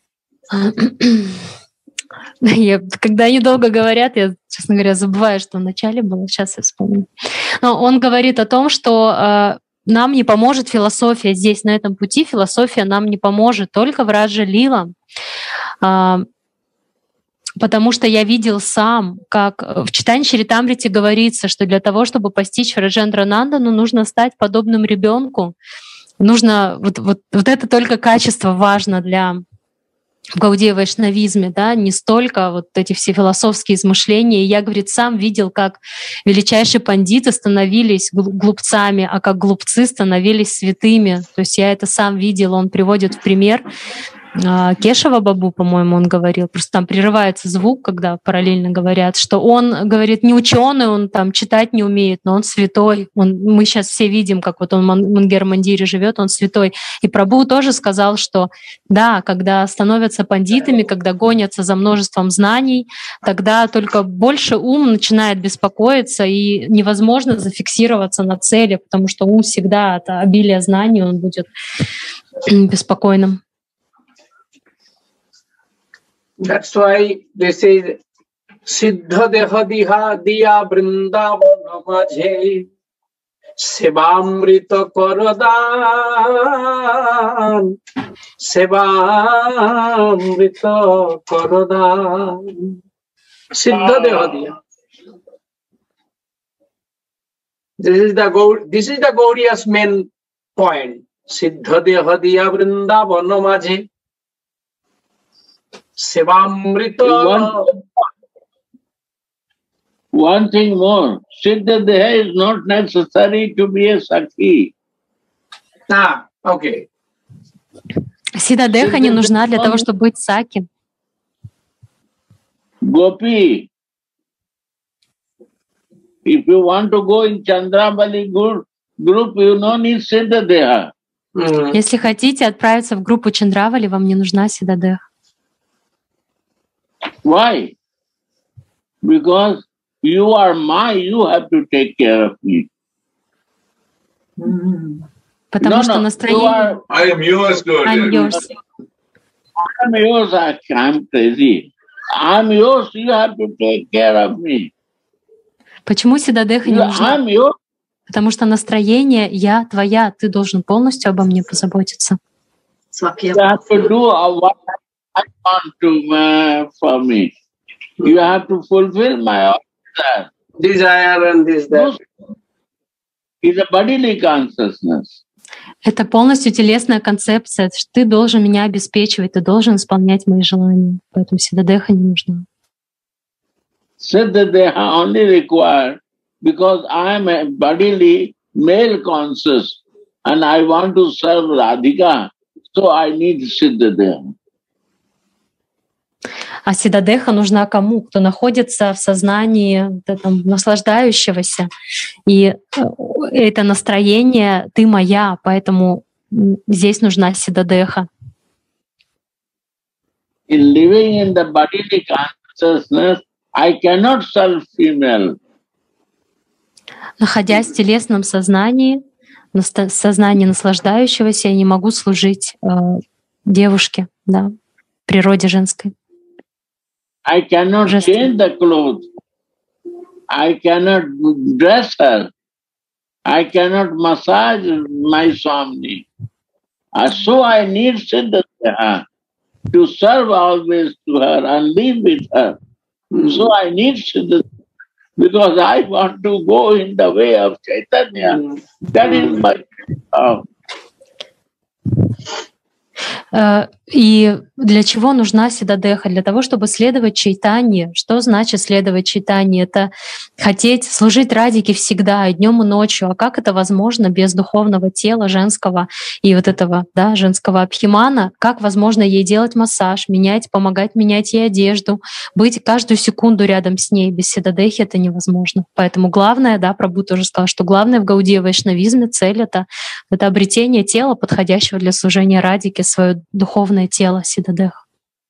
я, когда они долго говорят, я, честно говоря, забываю, что в начале было, сейчас я вспомню. Но он говорит о том, что э, нам не поможет философия здесь, на этом пути, философия нам не поможет, только в Раджа Лила. Э, Потому что я видел сам, как в Чайтанья Чаритамрите говорится, что для того, чтобы постичь Раджендранандану, нужно стать подобным ребенку. Нужно вот, вот, вот это только качество важно для в Гаудия Вайшнавизме, да, не столько вот эти все философские измышления. И я, говорит, сам видел, как величайшие пандиты становились глупцами, а как глупцы становились святыми. То есть я это сам видел, он приводит в пример. Кешава Бабу, по-моему, он говорил, просто там прерывается звук, когда параллельно говорят, что он, говорит, не ученый, он там читать не умеет, но он святой. Он, мы сейчас все видим, как вот он в Мангер-Мандире живет, он святой. И Прабху тоже сказал, что да, когда становятся пандитами, когда гонятся за множеством знаний, тогда только больше ум начинает беспокоиться, и невозможно зафиксироваться на цели, потому что ум всегда от обилия знаний, он будет беспокойным. That's why they say Siddha Deha Diha Diya Vrindavan Majhe Sevamrita Karadan Sevamrita Karadan Siddha Deha Diya. This is the Gaur, this is the Gauriya's main point. Siddha deha diya Vrindavana majhe Sevamrita. One, one thing more, Siddha Deha is not necessary to be a Sakhi. Ah, okay. Сидадеха не нужна для того, чтобы быть саки. Gopi, if you want to go in Chandravali group, group you no need Siddha Deha. Mm. Если хотите отправиться в группу Чандравали, вам не нужна Сидадеха. Why? Because you are my, you have to take care of me. Потому No, что no, you настроение... are, I am yours, Lord. I'm yours. I'm yours, I- I'm crazy. I'm yours, you have to take care of me. Почему Сидадеха не You- нужна? I'm yours. Потому что настроение «я твоя», ты должен полностью обо мне позаботиться. Swakya. You have to do uh, what I want to uh, for me. You have to fulfill my order. Desire and this, that. It's a bodily consciousness. Это полностью телесная концепция, что ты должен меня обеспечивать, ты должен исполнять мои желания. Поэтому Сидадеха не нужна. Siddha Deha only required because I am a bodily male conscious and I want to serve Radhika, so I need Siddha Deha. А Сидадеха нужна кому? Кто находится в сознании вот этом наслаждающегося. И это настроение «ты моя», поэтому здесь нужна Сидадеха. In living in the bodily consciousness, I cannot serve female. Находясь в телесном сознании, в сознании наслаждающегося, я не могу служить э, девушке, да, природе женской. I cannot change the clothes. I cannot dress her. I cannot massage my Swami. Uh, So I need Siddha Deha to serve always to her and live with her. So I need Siddha because I want to go in the way of Chaitanya. That is my uh, Э, И для чего нужна Сидадеха? Для того, чтобы следовать Чайтанье. Что значит следовать Чайтанье? Это хотеть служить Радике всегда, и днем и ночью. А как это возможно без духовного тела женского и вот этого, да, женского абхимана? Как возможно ей делать массаж, менять, помогать менять ей одежду, быть каждую секунду рядом с ней? Без Сидадехи это невозможно. Поэтому главное, да, Прабху тоже сказал, что главное в Гаудия Вайшнавизме цель — это, это обретение тела, подходящего для служения Радике, свое духовное тело Сидадеха.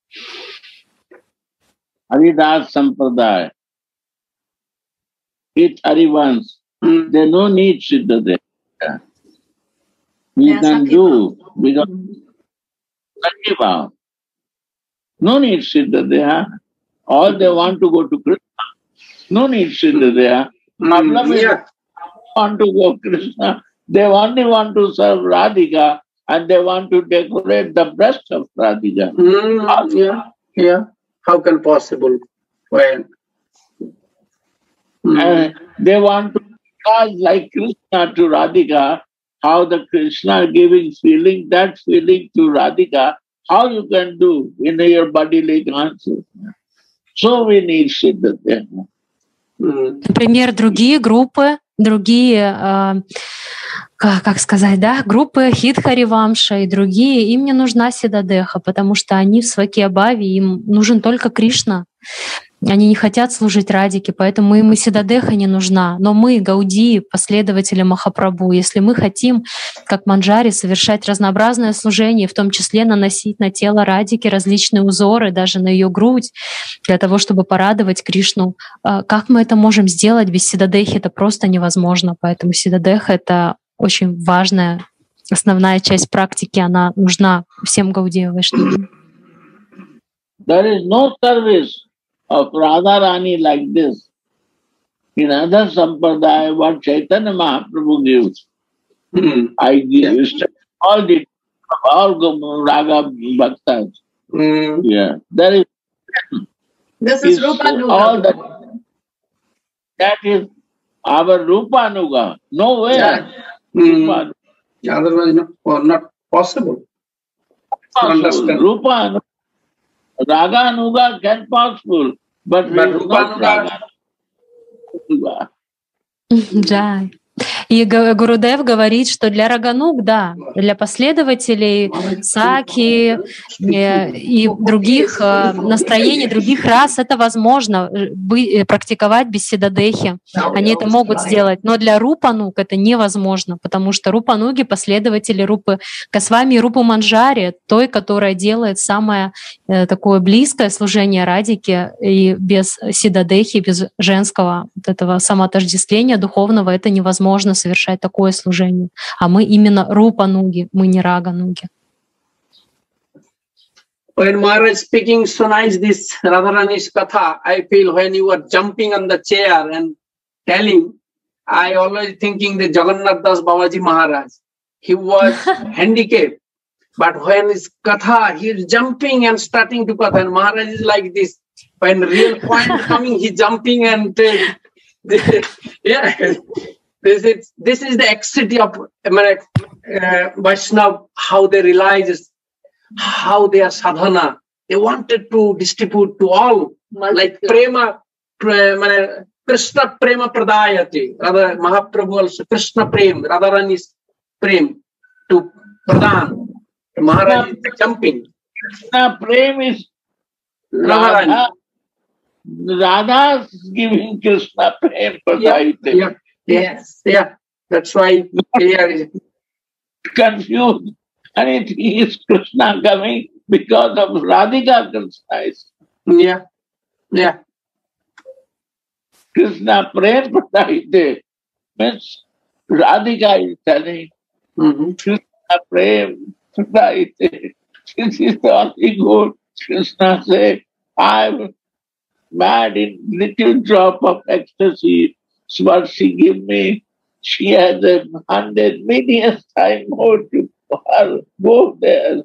Haridas Sampradaya. It Harivans. They no need Siddha Deha. We Yeah, can Sakhi do because Sakhi Bhav. No need Siddha Deha. All they want to go to Krishna. No need Siddha Deha. Problem is, Yeah. they want to go Krishna. They only want to serve Radhika and they want to decorate the breast of Radhika. Mm, yeah, yeah. How can possible? Well, mm. And they want to cause like Krishna to Radhika, how the Krishna giving feeling, that feeling to Radhika, how you can do in your bodily consciousness. So we need Siddha Deha. Mm. Например, другие группы, другие, э, как, как сказать, да, группы Хитхаривамша и другие, им не нужна Сидадеха, потому что они в Свакьябхаве, им нужен только Кришна. Они не хотят служить Радике, поэтому им и Сидадеха не нужна. Но мы, Гаудии, последователи Махапрабху, если мы хотим, как Манджари, совершать разнообразное служение, в том числе наносить на тело Радики различные узоры, даже на ее грудь, для того, чтобы порадовать Кришну, как мы это можем сделать без Сидадехи? Это просто невозможно. Поэтому Сидадеха — это очень важная, основная часть практики, она нужна всем Гаудия Вайшнавам. There is no service of Radharani like this. In other sampradaya, what Chaitanya Mahaprabhu gives, Mm. I give all the all Gom- Raga Bhaktas. Mm. Yeah, there is, This is is Rupa all Nuga. that. That is our Rupanuga. No way. Yeah. Mm. Otherwise, not, or not possible to understand. Rupa, Raganuga can possible, but, But it's not Rupanuga. Raganuga. Да. И Гурудев говорит, что для Рагануг, да, для последователей Саки и других настроений, других рас это возможно практиковать без Сиддадехи. Они это могут сделать, но для Рупануг это невозможно, потому что Рупануги — последователи Рупы Госвами и Рупы Манджари, той, которая делает самое такое близкое служение Радике, и без Сиддадехи, без женского вот этого самоотождествления духовного это невозможно совершать такое служение. А мы именно Рупануги, мы не Рагануги. When Maharaj speaking so nice this Radharani's Katha, I feel when you were jumping on the chair and telling, I always thinking the Jagannath Das Babaji Maharaj. He was handicapped. But when his Katha, he is jumping and starting to Katha. And Maharaj is like this. When real point coming, he jumping and uh, yeah. This is, this is the ecstasy of uh, Vaishnava, how they realize how they are sadhana. They wanted to distribute to all, like prema, prema Krishna prema pradayate. Rather, Mahaprabhu also Krishna prem, Radharani's prem to pradan. Maharaj is jumping. Krishna prem is Radha. Radha is giving Krishna prem pradayate. Yeah, yeah. Yes, yeah, that's why they are confused. And it is Krishna coming because of Radhika Krishna. Yeah, yeah. Krishna Prem Pradayate means Radhika is telling mm-hmm. Krishna Prem Pradayate. This is the only good. Krishna said, I'm mad in little drop of ecstasy. What she give me, she has a hundred million times more to her. Go there.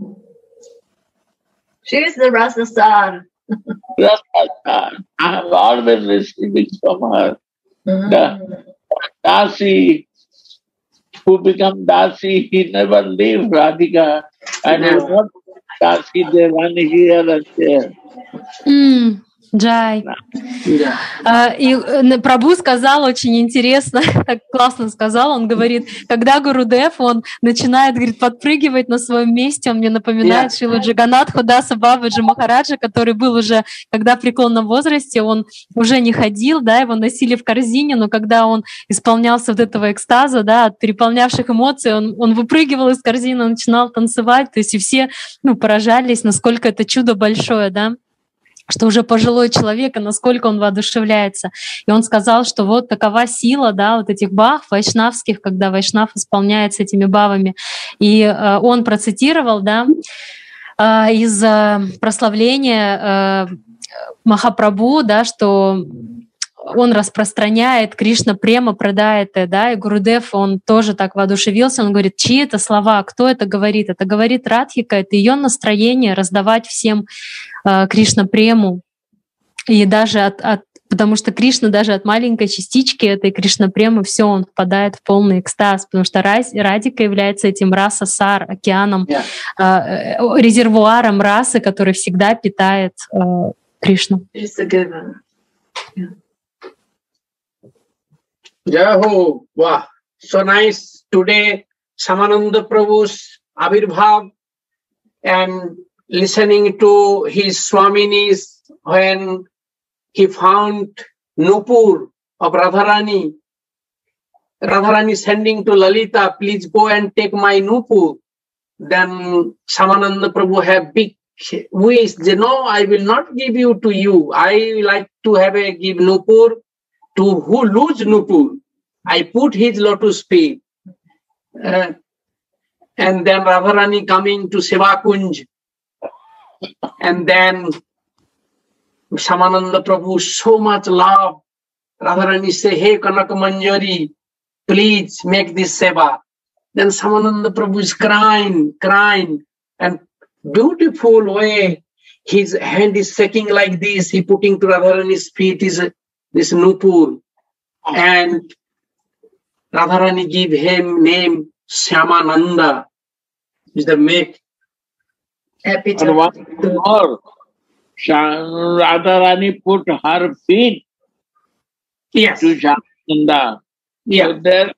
She is the Rasasar. Rasasar. I have always receiving from her. Mm-hmm. The Dasi, who become Dasi, he never leave Radhika. And mm-hmm. not Dasi, they run here and there. Mm. Джай. Yeah. Uh, и Прабху сказал очень интересно, так классно сказал, он говорит, когда Гурудев, он начинает, говорит, подпрыгивать на своем месте, он мне напоминает yeah. Шрилу Джаганнатху Даса Бабаджи Махараджа, который был уже, когда в преклонном возрасте, он уже не ходил, да, его носили в корзине, но когда он исполнялся вот этого экстаза, да, от переполнявших эмоций, он, он выпрыгивал из корзины, он начинал танцевать, то есть и все, ну, поражались, насколько это чудо большое, да, что уже пожилой человек, и насколько он воодушевляется. И он сказал, что вот такова сила, да, вот этих бхав вайшнавских, когда вайшнав исполняется этими бхавами. И э, он процитировал, да, э, из э, прославления э, Махапрабху, да, что он распространяет Кришна према Прадайате, да, и Гурудев, он тоже так воодушевился, он говорит, чьи это слова, кто это говорит? Это говорит Радхика, это ее настроение раздавать всем э, Кришна прему, и даже от, от, потому что Кришна даже от маленькой частички этой Кришна премы все, он впадает в полный экстаз, потому что Радика является этим раса-сар, океаном, yeah. э, э, резервуаром расы, который всегда питает э, Кришну. Jaho, wow, so nice. Today, Samananda Prabhu's Avirbhav and listening to his Swaminis when he found Nupur of Radharani. Radharani sending to Lalita, please go and take my Nupur. Then Samananda Prabhu have big wish, no, I will not give you to you. I like to have a give Nupur to who lose Nupur. I put his lotus feet. Uh, and then Radharani coming to Sivakunj. And then Samananda Prabhu, so much love. Radharani say, hey Kanaka Manjari, please make this seva. Then Samananda Prabhu is crying, crying. And beautiful way, his hand is shaking like this. He putting to Radharani's feet is this Nupur. and Radharani gave him name Shyamananda, is the make. Happy And one more, Radharani put her feet Yes. to Shyamananda. Yeah. So their,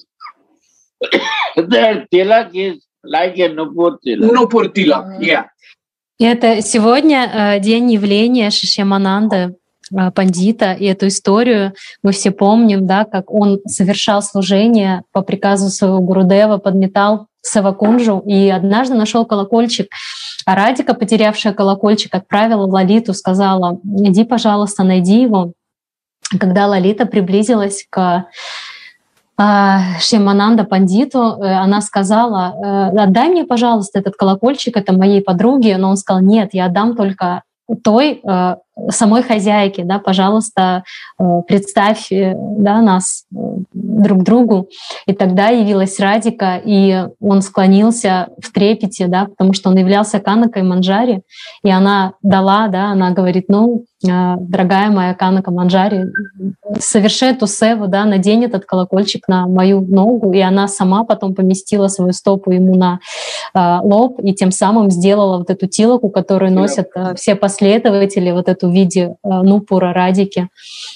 their tilak is like a Nupur tilak. Nupur tilak. Yeah. Это сегодня э, день явления Шишьямананды, э, пандита, и эту историю мы все помним, да, как он совершал служение по приказу своего Гурудева, подметал Савакунджу и однажды нашел колокольчик. А Радика, потерявшая колокольчик, отправила Лалиту, сказала: «Иди, пожалуйста, найди его». Когда Лалита приблизилась к Шьямананда пандиту, она сказала: «Отдай мне, пожалуйста, этот колокольчик, это моей подруге». Но он сказал: «Нет, я отдам только той, самой хозяйке, да, пожалуйста, представь, да, нас друг другу». И тогда явилась Радика, и он склонился в трепете, да, потому что он являлся Канакой Манджари, и она дала, да, она говорит: «Ну, дорогая моя Канака Манджари, соверши эту севу, да, надень этот колокольчик на мою ногу». И она сама потом поместила свою стопу ему на э, лоб, и тем самым сделала вот эту тилаку, которую носят э, все последователи, вот эту в виде э, нупура Радики.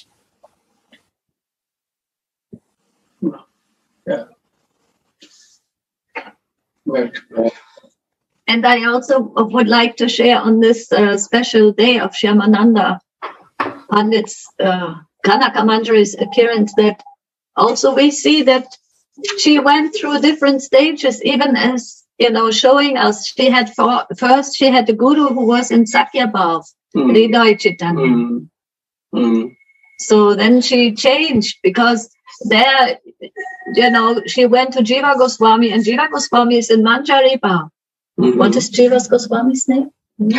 Yeah. Right. And I also would like to share on this uh, special day of Shyamananda Pandit's uh, Kanaka Manjari's appearance that also we see that she went through different stages, even as, you know, showing us she had for, first she had a guru who was in Sakyabhav, Mm. Hriday Chaitanya. Mm. Mm. So then she changed because there, you know, she went to Jiva Goswami, and Jiva Goswami is in Manjari Bhav. Mm. What is Jiva Goswami's name?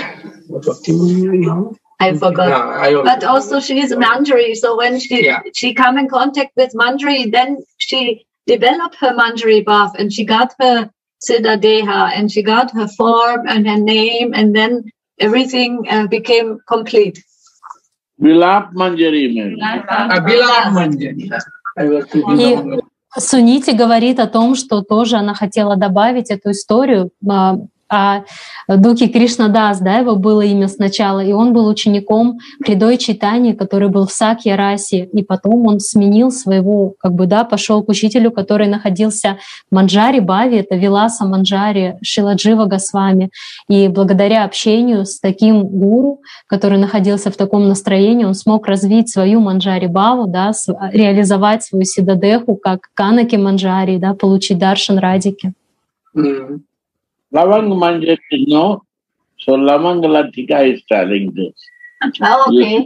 I forgot. Yeah, I also- But also she is Manjari. So when she Yeah. she come in contact with Manjari, then she developed her Manjari Bhav, and she got her Siddha Deha, and she got her form and her name, and then everything uh, became complete. Vilap Manjari maybe. Uh, Bilal Manjari. I was thinking И of- Сунити говорит о том, что тоже она хотела добавить эту историю. а, А Дуки Кришнадас, да, его было имя сначала, и он был учеником Хридой Чайтаньи, который был в Сакья-расе, и потом он сменил своего, как бы, да, пошел к учителю, который находился в Манджари Бави, это Виласа Манджари, Шиладжива Госвами. И благодаря общению с таким гуру, который находился в таком настроении, он смог развить свою Манджари Баву, да, реализовать свою Сидадеху как Канаки Манджари, да, получить даршан Радики. Mm. Lavang Manjari no, so Lavangalatika is telling this. Oh, okay.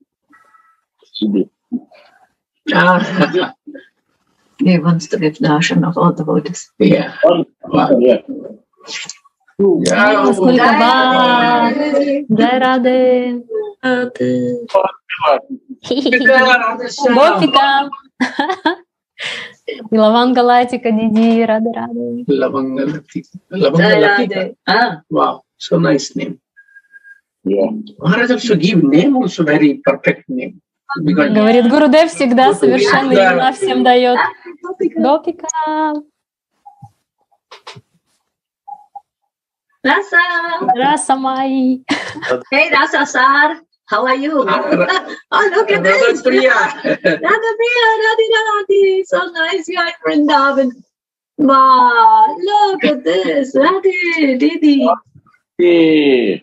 Ah, He wants to give darshan of all the devotees. yeah. Yeah. Yeah. Сколько вас! Джай Рады! Гопика! И Лавангалатика, Диди, Рады, Рады. Lavangalati. Lavangalati. Ah, Wow, so nice name. Yeah. Maharaj also give name also very perfect name. Because Говорит, Гурудев всегда совершенные имена всем дает. Гопика! Rasa. Раса Майи! Hey, Rasa Sar. How are you? Oh, look at Radha this. Priya. Radha Priya, Radhi Radhi. So nice. You are in Vrindavan. Wow, look at this. Radhi, Didi. Yeah.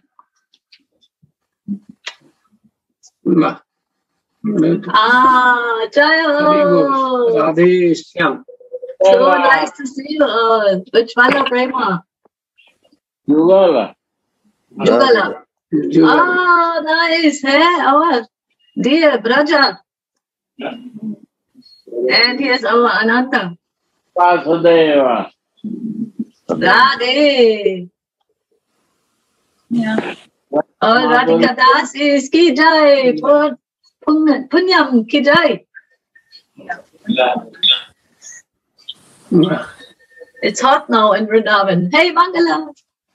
Ma. Very Ah, good. Jayo. Radhe Shyam. So nice to see you all. Vijwala Prema. Yugala. Jugala. You are- Ah, nice. Hey, our dear Braja. And here's our Ananta. Vasudeva. Radhe. Yeah. Oh, Radhika Das is ki jai. For Pun- Punyam ki jai. It's hot now in Vrindavan. Hey, Mangala.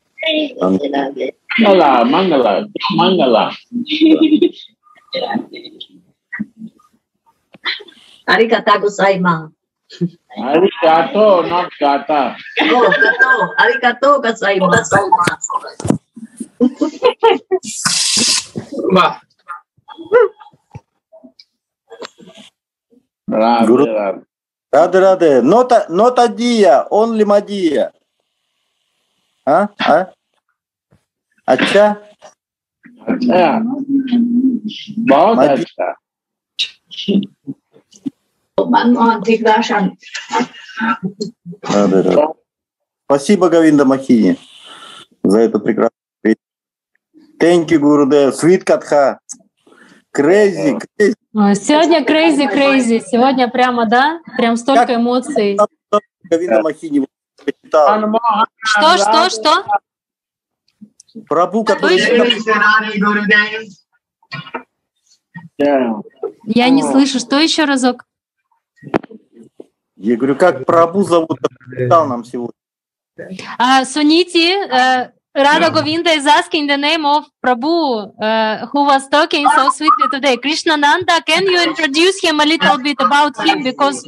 Mangala, Mangala, Mangala. Arigata gozaimasu. Arigato, not kata. Oh, gato. Arigato gozaimasu. Wow. Radhe, Guru- Radhe. Radhe Radhe. Not a, not a dia, only Madia. Huh? Huh? अच्छा अच्छा, बहुत Madia. अच्छा. Manmohan Tigdarshan. Радhe Радhe. Спасибо, Говинда Махини, за эту прекрасную речь. Thank you, Гурудев. Sweet Katha. Crazy, crazy. Ой, сегодня crazy, crazy. Сегодня прямо, да? Прям столько эмоций. Говинда Махини читал. Manmohan Что, что, Radhe. что? Прабу, который читал. Yeah. Я не слышу. Что еще разок? Я говорю, как Прабу зовут, который читал нам сегодня. Uh, Suniti, uh, Radha Govinda is asking the name of Prabhu, uh, who was talking so sweetly today. Krishnananda, can you introduce him a little bit about him? Because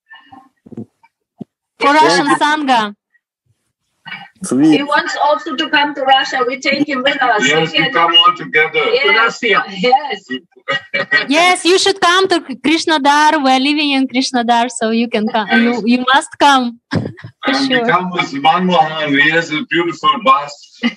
for Russian Sangha. He Sweet. wants also to come to Russia. We take him with us. Yes, we come all together. Yes. Yes. Yes, you should come to Krishnadar. We're living in Krishnadar, so you can come. You, you must come. And we Sure. come with Manmohan. He has a beautiful bus.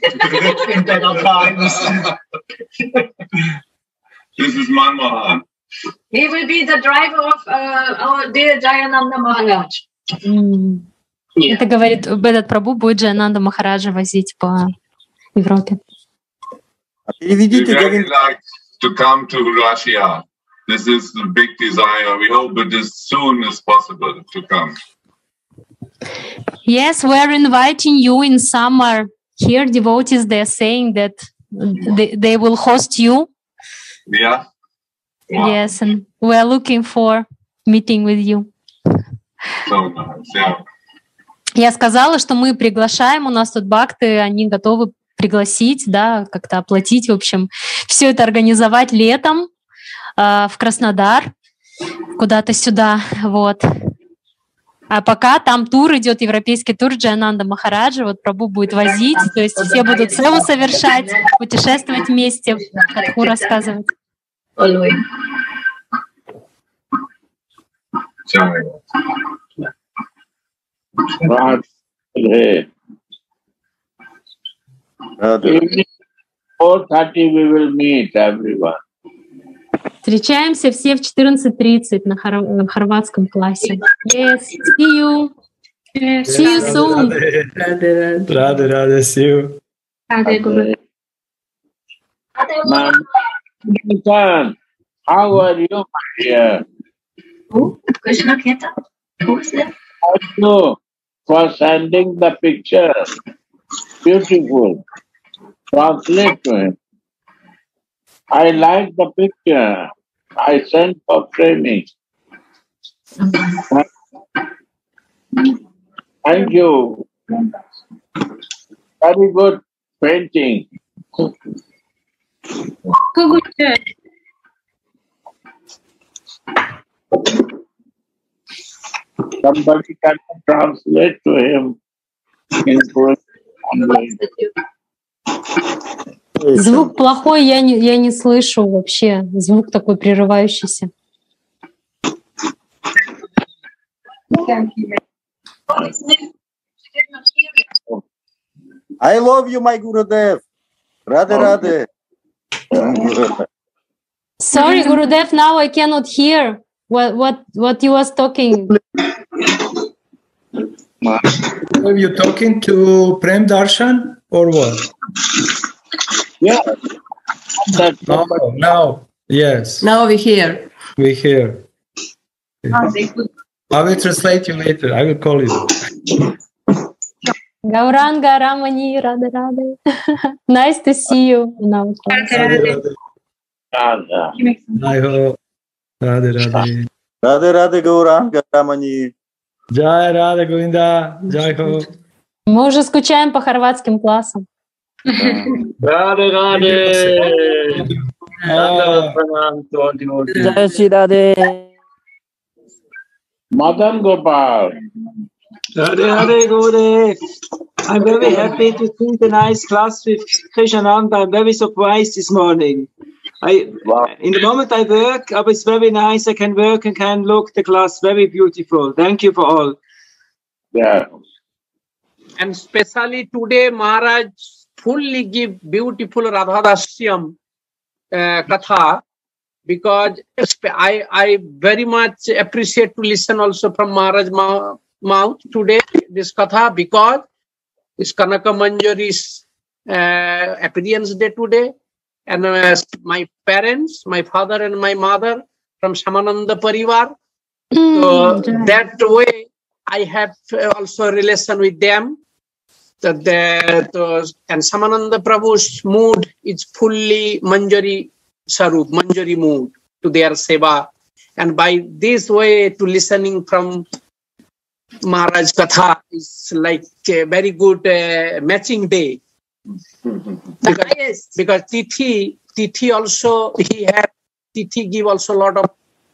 This is Manmohan. He will be the driver of uh, our dear Jayananda Maharaj. М. Это говорит, этот Прабhu будет Джайананда Махараджа возить по Европе. А We переведите, very Говинда. like to come to Russia. This is the big desire. We hope it is soon as possible to come. Yes, we're inviting you in summer. Here, devotees, they're saying that they, they will host you. Yeah? Wow. Yes, and we're looking for meeting with you. So nice. Yeah. Я сказала, что мы приглашаем, у нас тут бхакты, они готовы пригласить, да, как-то оплатить, в общем, все это организовать летом э, в Краснодар, куда-то сюда, вот. А пока там тур идет, европейский тур Джайананда Махараджа, вот Прабhu будет возить, то есть все будут севу совершать, путешествовать вместе, Катху рассказывать. Always. So, Radhe. Радhe. Evening four thirty we will meet everyone. Встречаемся все в четырнадцать тридцать на хор- в хорватском классе. Yes, see you. See you soon. Radhe Radhe, see you. Radhe. Ma'am, Nathan, how are you, my dear? Who? Krishna Keta? Who is that? Thank you for sending the picture. Beautiful. Translate to him. I like the picture. I sent for framing. Thank you. Very good painting. Somebody can translate to him in Korean. Звук плохой, я не, я не слышу вообще. Звук такой прерывающийся. I love you, my Gurudev. Radhe Radhe. Sorry, Gurudev, now I cannot hear what what what you was talking. Are you talking to Prem Darshan or what? Yeah. That Oh, now, yes, Now we hear. we hear. I will translate you later. I will call you. Гауранга, Рамани, Рада Рады. Nice to see you in our class. Radhe Radha. Radhe. Radhe Radhe. Radhe Radhe Gauranga Ramani. Jai Radha Govinda. Jai Ho. Мы уже скучаем по хорватским классам. Radhe Radhe. Ah, Pranam to all devotees. Jai Shri Radhe. Madan Gopal. Hare Hare Gurudev. I'm very happy to see the nice class with Krishnananda. I'm very surprised this morning. I, Wow. in the moment I work, but it's very nice. I can work and can look the class very beautiful. Thank you for all. Yeah. And especially today, Maharaj fully give beautiful Radhadasyam uh, katha, because I, I very much appreciate to listen also from Maharaj ma mouth today, this katha, because it's Kanaka Manjari's uh, appearance day today. And uh, my parents, my father and my mother from Shyamananda Parivar. Mm, So right. that way I have also a relation with them. That the, the, and Shyamananda Prabhu's mood is fully Manjari Sarup, Manjari mood to their seva. And by this way to listening from Maharaj Katha is like a very good uh, matching day. Because, because Tithi, Tithi also, he had, Tithi give also a lot of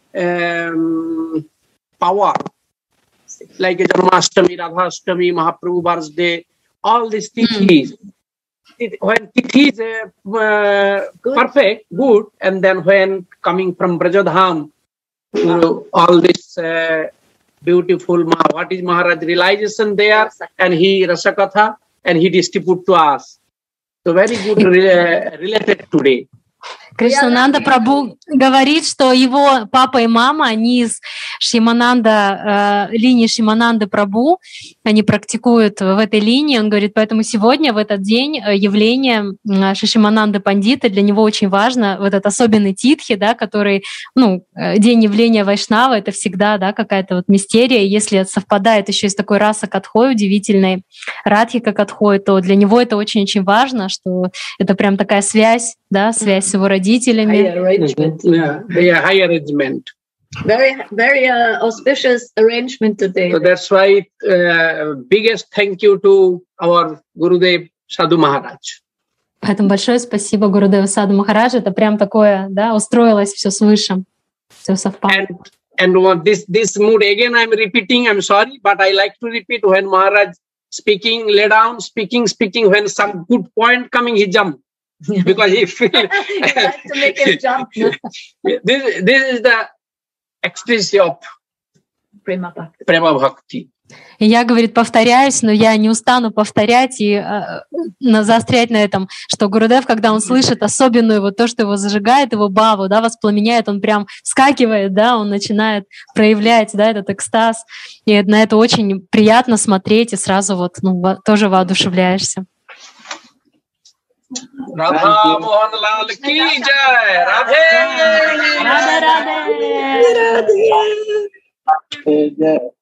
um, power. Like Janmashtami, Radhashtami, Mahaprabhu birthday, all these Tithis. It, when Tithi is uh, uh, perfect, good, and then when coming from Brajadham, to all this uh, beautiful, what is Maharaj realization there, and he Rasakatha, and he distribute to us. So very good re related today. Кришнананда Прабху говорит, что его папа и мама, они из Шримананда, э, линии Шримананды Прабху, они практикуют в этой линии. Он говорит, поэтому сегодня, в этот день, явление Шримананды Пандита для него очень важно. Вот этот особенный титхи, да, который, ну, день явления Вайшнава, это всегда, да, какая-то вот мистерия. Если совпадает еще и с такой раса Катхой удивительной, Радхика Катхой, то для него это очень-очень важно, что это прям такая связь, да, связь с его родителями. High arrangement. Yeah, yeah, high arrangement. Very, very uh, auspicious arrangement today. So that's why uh, biggest thank you to our Gurudev Sadhu Maharaj. Поэтому большое спасибо Гурудеву Саду Махараджу. Это прям такое, да, устроилось все свыше, все совпало. And, and this this mood again I'm repeating. I'm sorry, but I like to repeat when Maharaj speaking, lay down, speaking, speaking. When some good point coming, he jump. Because he feel You like to make him jump. this this is the ecstasy of Prema Bhakti. Prema Bhakti. И я, говорит, повторяюсь, но я не устану повторять и э, заострять на этом, что Гурудев, когда он слышит особенную вот то, что его зажигает, его баву, да, воспламеняет, он прям вскакивает, да, он начинает проявлять, да, этот экстаз. И на это очень приятно смотреть, и сразу вот, ну, тоже воодушевляешься. Radha Mohan Lal ki jai. Radhe. Радhe, радhe. Radhe.